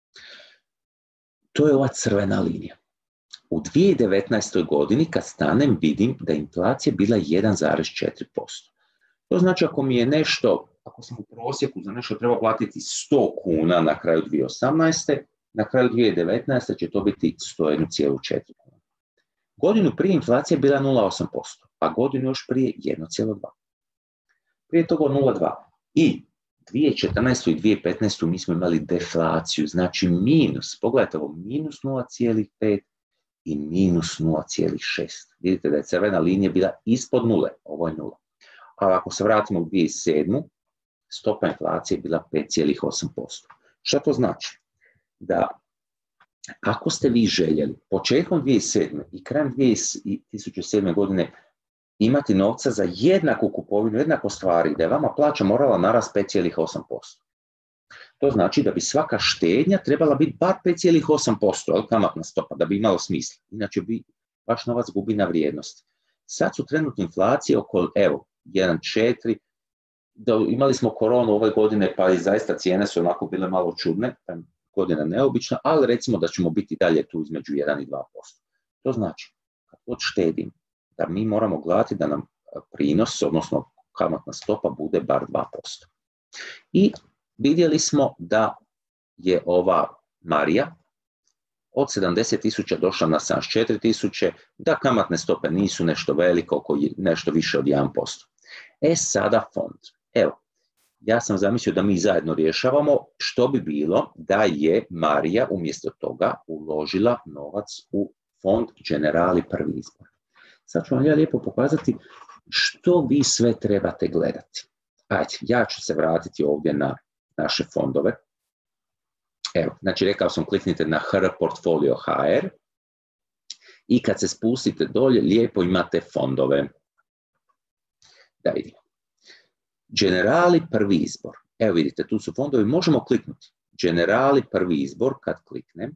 [SPEAKER 1] To je ova crvena linija. U 2019. godini kad stanem vidim da je inflacija bila 1,4%. To znači ako mi je nešto, ako sam u prosjeku za nešto treba platiti 100 kuna na kraju 2018. Na kraju 2019. će to biti 101,4 kuna. Godinu prije inflacija je bila 0,8%, a godinu još prije 1,2%. Prije toga 0,2%. I 2014. i 2015. mi smo imali deflaciju, znači minus, pogledajte ovo, minus 0,5 i minus 0,6. Vidite da je crvena linija bila ispod nule, ovo je nula. A ako se vratimo u 2007. stopa inflacije je bila 5,8%. Što to znači? Da ako ste vi željeli početkom 2007. i krajem 2007. godine imati novca za jednaku kupovinu, jednako stvari, da je vama plaća morala narast 5,8%. To znači da bi svaka štednja trebala biti bar 5,8%, kamatna stopa, da bi imalo smisla. Inače bi vaš novac gubi na vrijednosti. Sad su trenutne inflacije oko, 1,4%. Imali smo koronu ove godine, pa i zaista cijene su onako bile malo čudne, godina neobična, ali recimo da ćemo biti dalje tu između 1 i 2%. To znači, kad god štedim, da mi moramo gledati da nam prinos, odnosno kamatna stopa, bude bar 2%. I vidjeli smo da je ova Marija od 70.000 došla na 74.000, da kamatne stope nisu nešto veliko, oko nešto više od 1%. Sada fond. Evo, ja sam zamislio da mi zajedno rješavamo što bi bilo da je Marija umjesto toga uložila novac u fond Generali prvi izbor. Sad ću vam ja lijepo pokazati što vi sve trebate gledati. Ajde, ja ću se vratiti ovdje na naše fondove. Evo, znači rekao sam kliknite na HR Portfolio HR i kad se spustite dolje lijepo imate fondove. Da vidimo. Generali prvi izbor. Evo vidite, tu su fondovi, možemo kliknuti. Generali prvi izbor, kad kliknem,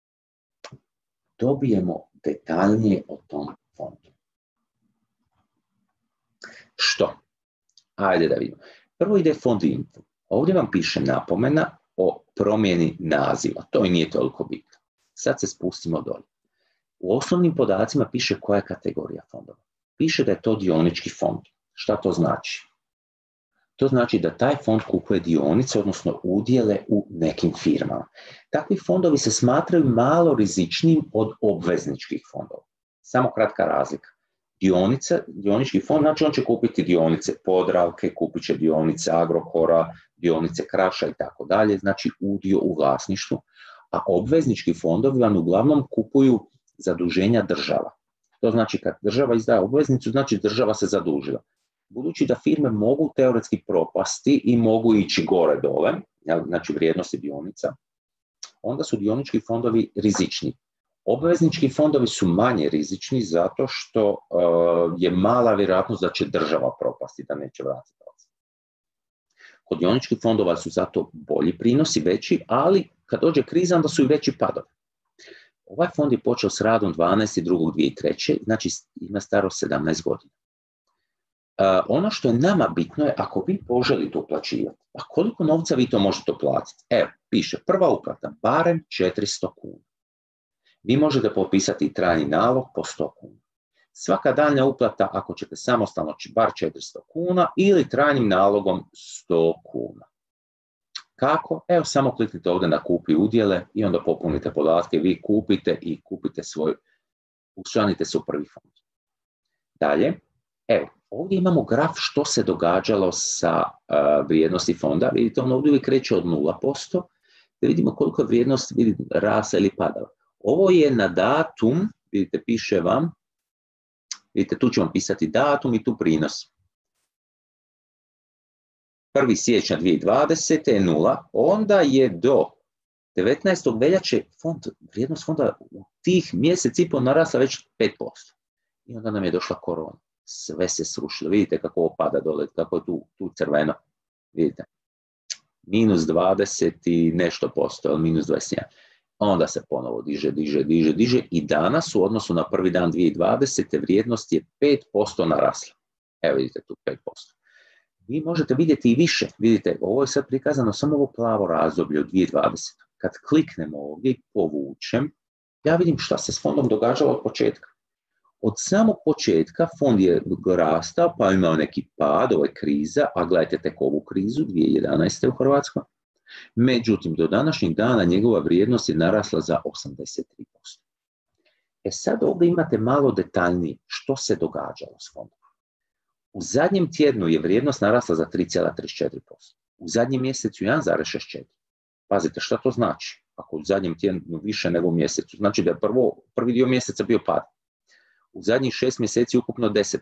[SPEAKER 1] dobijemo detaljnije o tom fondu. Što? Ajde da vidimo. Prvo ide fond info. Ovdje vam piše napomena o promjeni naziva. To i nije toliko bitno. Sad se spustimo dolje. U osnovnim podacima piše koja je kategorija fondova. Piše da je to dionički fond. Šta to znači? To znači da taj fond kupuje dionice, odnosno udjele u nekim firmama. Takvi fondovi se smatraju malo rizičnijim od obvezničkih fondova. Samo kratka razlika. Dionički fond, znači on će kupiti dionice Podravke, kupit će dionice Agrokora, dionice Kraša i tako dalje, znači udio u vlasništvu, a obveznički fondovi vam uglavnom kupuju zaduženja država. To znači kad država izdaje obveznicu, znači država se zadužila. Budući da firme mogu teoretski propasti i mogu ići gore dole, znači vrijednosti dionica, onda su dionički fondovi rizični. Obveznički fondovi su manje rizični zato što je mala vjerojatnost da će država propasti, da neće vratiti novac. Kod dioničkih fondova su zato bolji prinosi, veći, ali kad dođe kriza onda su i veći padovi. Ovaj fond je počeo s radom 12.2.2003. Znači ima staro 17 godina. Ono što je nama bitno je ako vi poželite uplaćivati, a koliko novca vi to možete uplatiti? Evo, piše prva uplata, barem 400 kuna. Vi možete popisati trajni nalog po 100 kuna. Svaka daljnja uplata, ako ćete samostalno, bar 400 kuna ili trajnim nalogom 100 kuna. Kako? Evo, samo kliknite ovdje na kupi udjele i onda popunite podatke, vi kupite i kupite svoj, učlanite se u prvi fond. Dalje, evo, ovdje imamo graf što se događalo sa vrijednosti fonda. Vidite, on ovdje uvijek kreće od 0%, da vidimo koliko je vrijednost rasa ili padala. Ovo je na datum, vidite, piše vam, vidite, tu ću vam pisati datum i tu prinos. 1. siječnja 2020. je 0, onda je do 19. veljače vrijednost fonda u tih mjesec i pol narasla već 5%. I onda nam je došla korona. Sve se srušilo. Vidite kako ovo pada dole, kako je tu crveno. Vidite. Minus 20 i nešto posto, ali minus 21. Onda se ponovo diže i danas u odnosu na prvi dan 2020. vrijednost je 5% narasla. Evo vidite tu 5%. Vi možete vidjeti i više. Vidite, ovo je sad prikazano samo ovo plavo razdoblje u 2020. Kad kliknemo ovdje i povučem, ja vidim šta se s fondom događalo od početka. Od samog početka fond je rastao, pa imao neki pad, ovo je kriza, a gledajte tek ovu krizu 2011. u Hrvatskoj. Međutim, do današnjeg dana njegova vrijednost je narasla za 83%. Sad ovdje imate malo detaljnije što se događalo s fondom. U zadnjem tjednu je vrijednost narasla za 3,34%. U zadnjem mjesecu 1,64%. Pazite, šta to znači? Ako u zadnjem tjednu više nego u mjesecu, znači da je prvi dio mjeseca bio pad. U zadnjih 6 mjeseci ukupno 10%.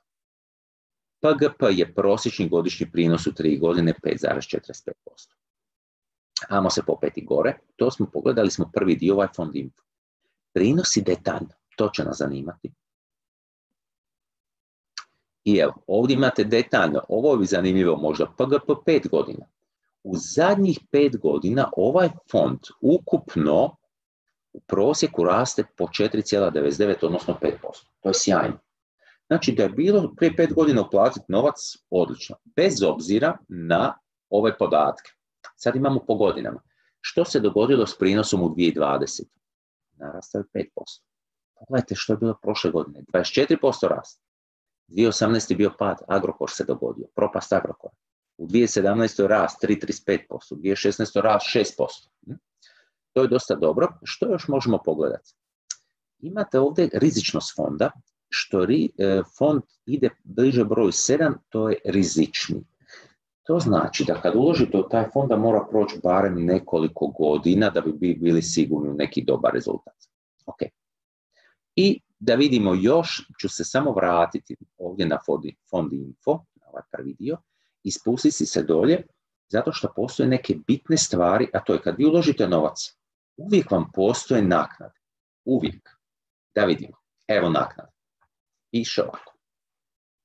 [SPEAKER 1] PGP je prosječni godišnji prinos u 3 godine 5,45%. Ajmo se popeti gore. To smo pogledali prvi dio, ovaj fond info. Prinosi detaljno, to će nas zanimati. I evo, ovdje imate detaljno, ovo je zanimljivo možda, PGP 5 godina. U zadnjih 5 godina ovaj fond ukupno u prosjeku raste po 4,99, odnosno 5%. To je sjajno. Znači da je bilo prije 5 godina uplatiti novac, odlično, bez obzira na ove podatke. Sad imamo po godinama. Što se dogodilo s prinosom u 2020? Narastao je 5%. Pogledajte što je bilo prošle godine. 24% rast. 2018. je bio pad, Agrokor se dogodio, propast Agrokora. U 2017. rast 3,35%, u 2016. rast 6%. To je dosta dobro. Što još možemo pogledati? Imate ovdje rizičnost fonda, što fond ide bliže broju 7, to je rizični. To znači da kad uložite u taj fond da mora proći barem nekoliko godina da bi bili sigurni u neki dobar rezultat. Ok. I da vidimo još, ću se samo vratiti ovdje na fond info, na ovaj prvi dio, i spustiti se dolje, zato što postoje neke bitne stvari, a to je kad vi uložite novac, uvijek vam postoje naknade. Uvijek. Da vidimo. Evo naknade. Piše ovako.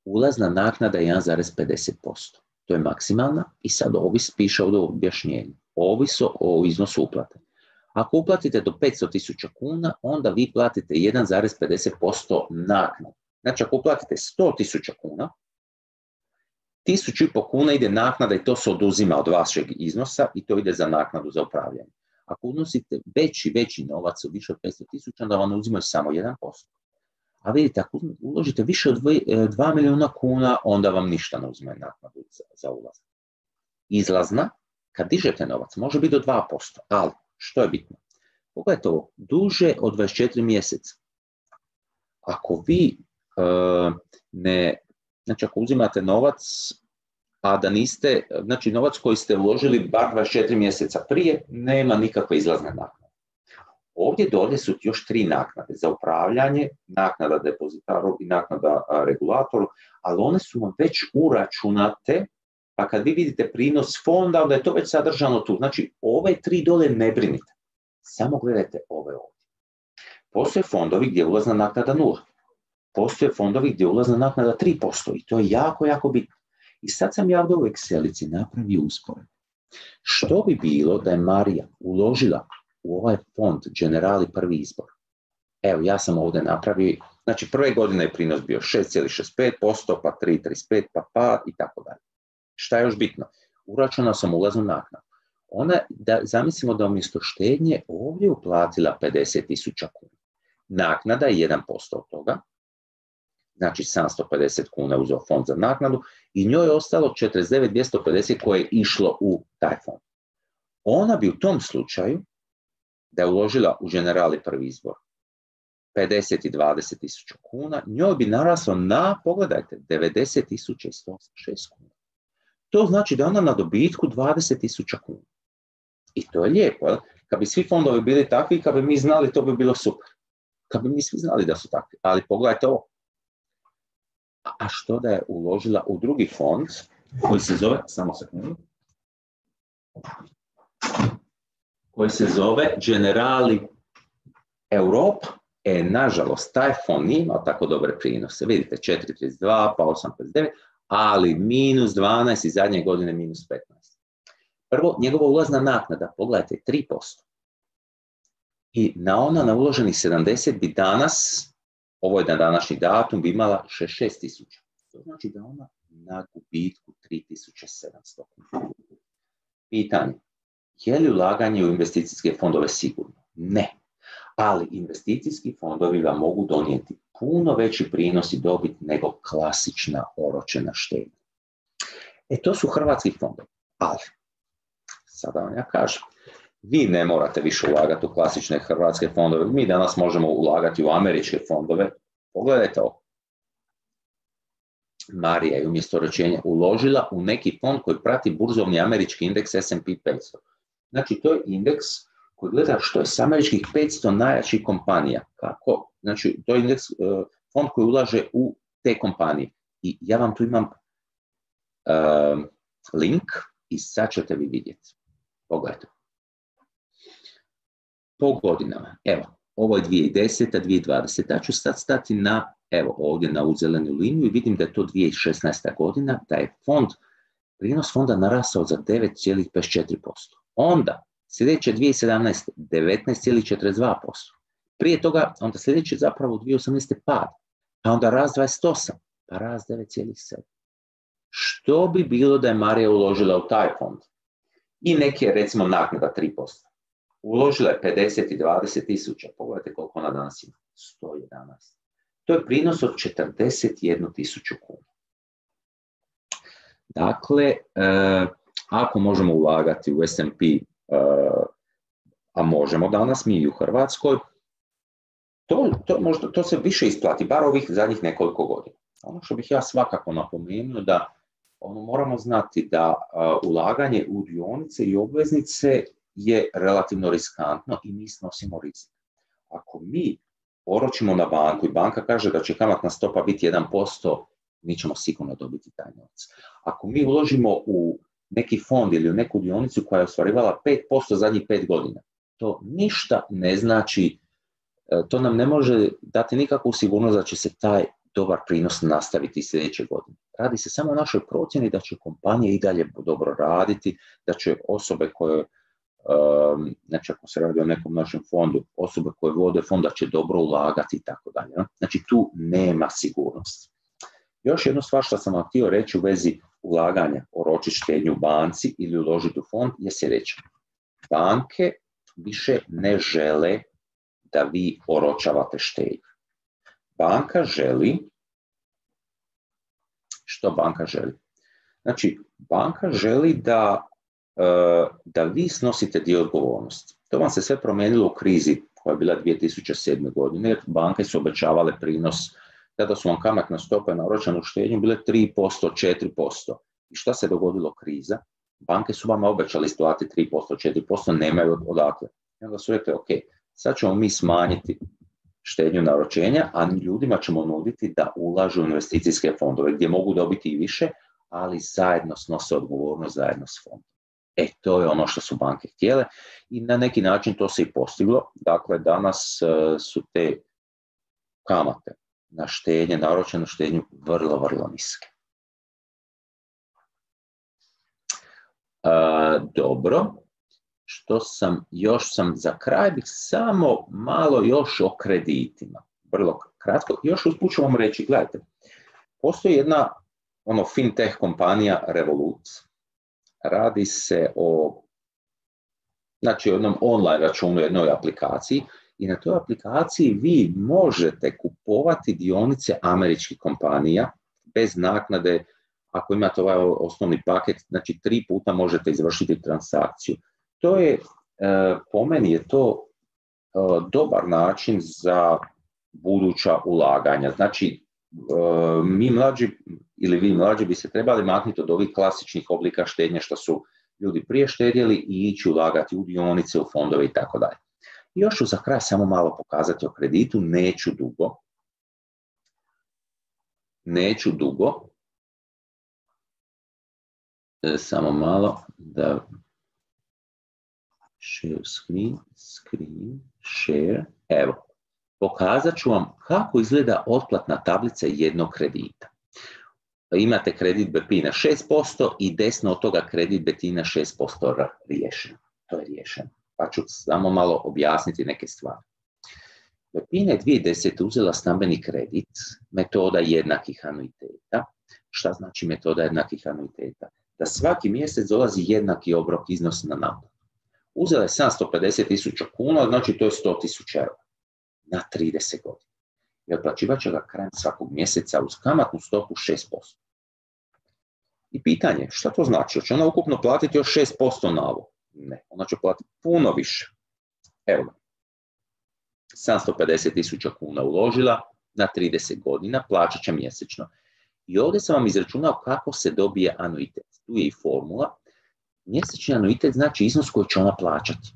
[SPEAKER 1] ulazna naknada je 1,50%. To je maksimalna i sad piše ovdje u objašnjenju. Ovisi o iznosu uplate. Ako uplatite do 500.000 kuna, onda vi platite 1,50% naknadu. Znači, ako uplatite 100.000 kuna, 1.500 kuna ide naknada i to se oduzima od vašeg iznosa i to ide za naknadu za upravljanje. Ako unosite veći novac, više od 500.000, onda vam uzimaju samo 1%. A vidite, ako uložite više od 2 milijuna kuna, onda vam ništa ne uzme naknadu za ulaz. Izlazna, kad dižete novac, može biti do 2%, ali što je bitno? Pogledajte ovo, duže od 24 mjeseca. Ako vi znači ako uzimate novac, a da niste, znači novac koji ste uložili bar 24 mjeseca prije, nema nikakve izlazne naknade. Ovdje dolje su još 3 naknade za upravljanje, naknada depozitaru i naknada regulatoru, ali one su vam već uračunate, pa kad vi vidite prinos fonda, onda je to već sadržano tu. Znači, ove 3 dole ne brinite, samo gledajte ove ovdje. Postoje fondovi gdje je ulazna naknada 0. Postoje fondovi gdje je ulazna naknada 3% i to je jako, jako bitno. I sad sam ja ovdje u Excelici napravio usporedbu. Što bi bilo da je Marija uložila u ovaj fond Generali prvi izbor? Evo, ja sam ovdje napravio, znači prve godine je prinos bio 6,65%, pa 3,35%, pa pad i tako dalje. Šta je još bitno? Uračunao sam ulaznu naknadu. Ona, zamislimo da umjesto štednje ovdje uplatila 50.000 kuna. Naknada je 1% od toga, znači 750 kuna uzeo fond za naknadu i njoj je ostalo 49.250 koje je išlo u taj fond. Ona bi u tom slučaju, da je uložila u Generali prvi izbor 50 i 20.000 kuna, njoj bi naraslo na, pogledajte, 90.186 kuna. To znači da ona na dobitku 20.000 kuna. I to je lijepo, jel? Kad bi svi fondovi bili takvi, kad bi mi znali, to bi bilo super. Kad bi mi svi znali da su takvi. Ali pogledajte ovo. A što da je uložila u drugi fond, koji se zove, samo sekundu, koji se zove Generali Europa. Nažalost, taj fond nije imao tako dobre prinose. Vidite, 4,32, pa 8,59, ali minus 12 i zadnje godine minus 15. Prvo, njegova ulazna naknada, pogledajte, 3%. I na uloženih 70 bi danas, ovo je na današnji datum, bi imala 66.000. To znači da ona na gubitku 3.700 kuna. Pitanje, je li ulaganje u investicijske fondove sigurno? Ne. Ali investicijski fondovi vam mogu donijeti puno veći prinos i dobit nego klasična oročena štednja. To su hrvatski fondovi. Ali, sada vam ja kažem, vi ne morate više ulagati u klasične hrvatske fondove. Mi danas možemo ulagati u američke fondove. Pogledajte ovo. Marija je umjesto oročenja uložila u neki fond koji prati burzovni američki indeks S&P 500. Znači, to je indeks koji gleda što je s američkih 500 najjačih kompanija. Kako? Znači, to je indeks, fond koji ulaže u te kompanije. I ja vam tu imam link i sad ćete vi vidjeti. Pogledajte. Po godinama. Evo, ovo je 2010. 2020. Ja ću sad stati na, evo ovdje na ovu zelenu liniju i vidim da je to 2016. godina, da je prinos fonda narasao za 9,54%. Onda, sljedeće 2017. 19,42%. Prije toga, onda sljedeće zapravo 2018. pad, pa onda rast 28%, pa rast 9,7%. Što bi bilo da je Marija uložila u taj fond? I neke, recimo, naknada 3%. Uložila je 50 i 20.000, pogledajte koliko ona danas ima, 111. To je prinos od 41.000 kuna. Dakle, ako možemo ulagati u S&P, a možemo danas mi i u Hrvatskoj, to se više isplati, bar ovih zadnjih nekoliko godina. Ono što bih ja svakako napomenuo da moramo znati da ulaganje u dionice i obveznice je relativno riskantno i mi snosimo rizik. Ako mi oročimo na banku i banka kaže da će kamatna stopa biti 1%, mi ćemo sigurno dobiti taj novac. Ako mi uložimo u neki fond ili u neku dionicu koja je ostvarivala 5% zadnjih 5 godina, to ništa ne znači, to nam ne može dati nikakvu sigurnost da će se taj dobar prinos nastaviti sljedeće godine. Radi se samo o našoj procjeni da će kompanije i dalje dobro raditi, da će osobe koje, znači ako se radi o nekom našem fondu, osobe koje vode fonda će dobro ulagati i tako dalje. Znači tu nema sigurnosti. Još jednu stvar što sam vam htio reći u vezi ulaganja, oročiti štednju u banci ili uložiti u fond je sljedeće. Banke više ne žele da vi oročavate štednju. Banka želi, što banka želi? Znači, banka želi da vi snosite dio odgovornosti. To vam se sve promijenilo u krizi koja je bila 2007. godine, jer banke su obećavale prinos, tada su vam kamatne stope na oročenu štednju bile 3%, 4%. I šta se dogodilo? Kriza. Banke su vama obećali isplatiti 3%, 4%, nemaju odakle. I onda su rekli, ok, sad ćemo mi smanjiti štednju na oročenja, a ljudima ćemo nuditi da ulažu u investicijske fondove gdje mogu dobiti i više, ali zajedno snose odgovornost zajedno s fondom. To je ono što su banke htjele i na neki način to se i postiglo. Dakle, danas su te kamate na štednje, na oročenu štednju vrlo, vrlo niske. Dobro. Još sam za kraj bih samo malo još o kreditima. Vrlo kratko. Još usput ću vam reći, gledajte, postoji jedna fintech kompanija Revolut. Radi se o jednom online računu, jednoj aplikaciji i na toj aplikaciji vi možete kupovati dionice američkih kompanija bez naknade. Ako imate ovaj osnovni paket, znači 3 puta možete izvršiti transakciju. To je, po meni je to dobar način za buduća ulaganja. Znači, mi mlađi bi se trebali maknuti od ovih klasičnih oblika štednje što su ljudi prije štedjeli i ići ulagati u dionice, u fondove i tako dalje. Još ću za kraj samo malo pokazati o kreditu, neću dugo. Samo malo da share. Evo, pokazat ću vam kako izgleda otplatna tablica jednog kredita. Imate kredit BPI na 6% i desno od toga kredit BPI na 6% riješen. To je riješeno. Pa ću samo malo objasniti neke stvari. BPI je 2010. uzela stambeni kredit, metoda jednakih anuiteta. Šta znači metoda jednakih anuiteta? Da svaki mjesec dolazi jednaki obrok iznos na naplatu. Uzela je 750.000 kuna, znači to je 100.000 eura na 30 godina. I otplaćivat će ga krajem svakog mjeseca uz kamatnu stopu 6%. I pitanje, šta to znači? Hoće ona ukupno platiti još 6% na ovo? Ne, ona će platiti puno više. Evo, 750.000 kuna uložila na 30 godina, plaćat će mjesečno. I ovdje sam vam izračunao kako se dobije anuitet. Tu je i formula. Mjesečni anuitet znači iznos koji će ona plaćati.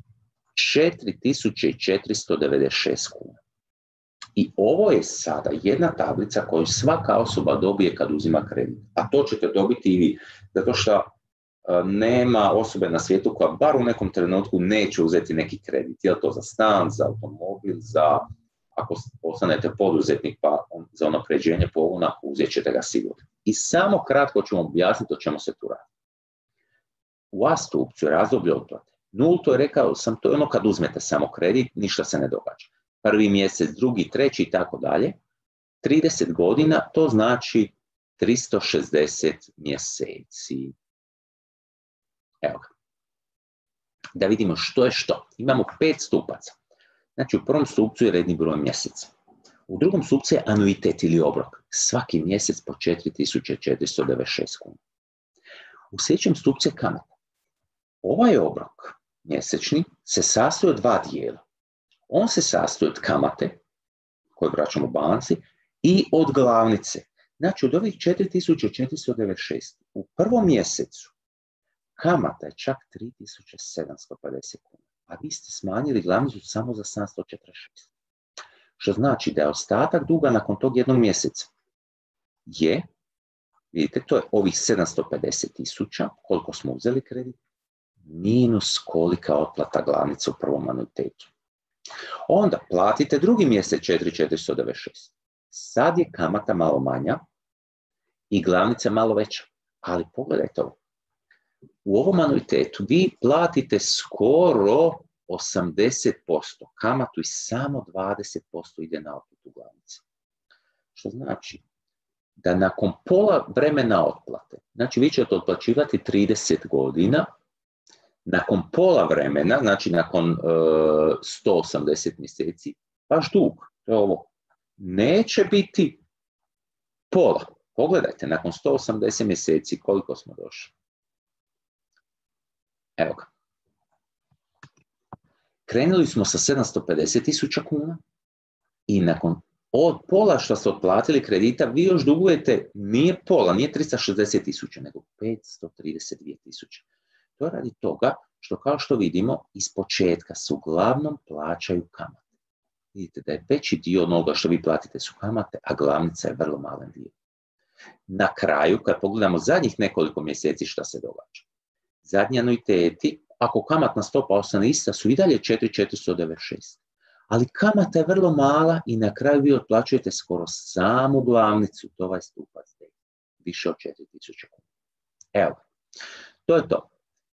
[SPEAKER 1] 4.496 kuna. I ovo je sada jedna tablica koju svaka osoba dobije kad uzima kredit. A to ćete dobiti i vi. Zato što nema osobe na svijetu koja bar u nekom trenutku neće uzeti neki kredit. Je li to za stan, za automobil, za ako postanete poduzetnik pa za unapređenje pogona, uzet ćete ga sigurno. I samo kratko ću vam objasniti o čemu se tu radi. U A stupcu je razdoblje otplate. Nulto je rekao sam, to je ono kad uzmete samo kredit, ništa se ne događa. Prvi mjesec, drugi, treći i tako dalje. 30 godina, to znači 360 mjeseci. Evo ga. Da vidimo što je što. Imamo 5 stupaca. Znači u prvom stupcu je redni broj mjeseca. U drugom stupcu je anuitet ili obrok. Svaki mjesec po 4.496 kuna. U sljedećem stupcu je kamata. Ovaj obrok mjesečni se sastoji od 2 dijela. On se sastoji od kamate, koju vraćamo banci, i od glavnice. Znači, od ovih 4.496 u prvom mjesecu kamata je čak 3.750 kuna, a vi ste smanjili glavnicu samo za 746. Što znači da je ostatak duga nakon tog jednog mjeseca je, vidite, to je ovih 750.000, koliko smo uzeli kredit, minus kolika otplata glavnice u prvom anuitetu. Onda platite drugi mjesec 4.496. Sad je kamata malo manja i glavnica malo veća. Ali pogledajte ovo. U ovom anuitetu vi platite skoro 80% kamatu i samo 20% ide na otplatu glavnice. Što znači da nakon pola vremena otplate, znači vi ćete otplaćivati 30 godina, nakon pola vremena, znači nakon 180 mjeseci, baš dug, to je ovo, neće biti pola. Pogledajte, nakon 180 mjeseci koliko smo došli. Evo ga. Krenuli smo sa 750.000 kuna i nakon od pola što ste otplatili kredita, vi još dugujete, nije pola, nije 360.000, nego 532.000. To radi toga što, kao što vidimo, iz početka se uglavnom plaćaju kamate. Vidite da je veći dio onoga što vi platite su kamate, a glavnica je vrlo malen dio. Na kraju, kad pogledamo zadnjih nekoliko mjeseci šta se događa, zadnji anuiteti, ako kamatna stopa ostane ista, su i dalje 4.496. Ali kamata je vrlo mala i na kraju vi otplaćujete skoro samu glavnicu, to ovaj stupac, više od 4.000 kuna. Evo, to je to.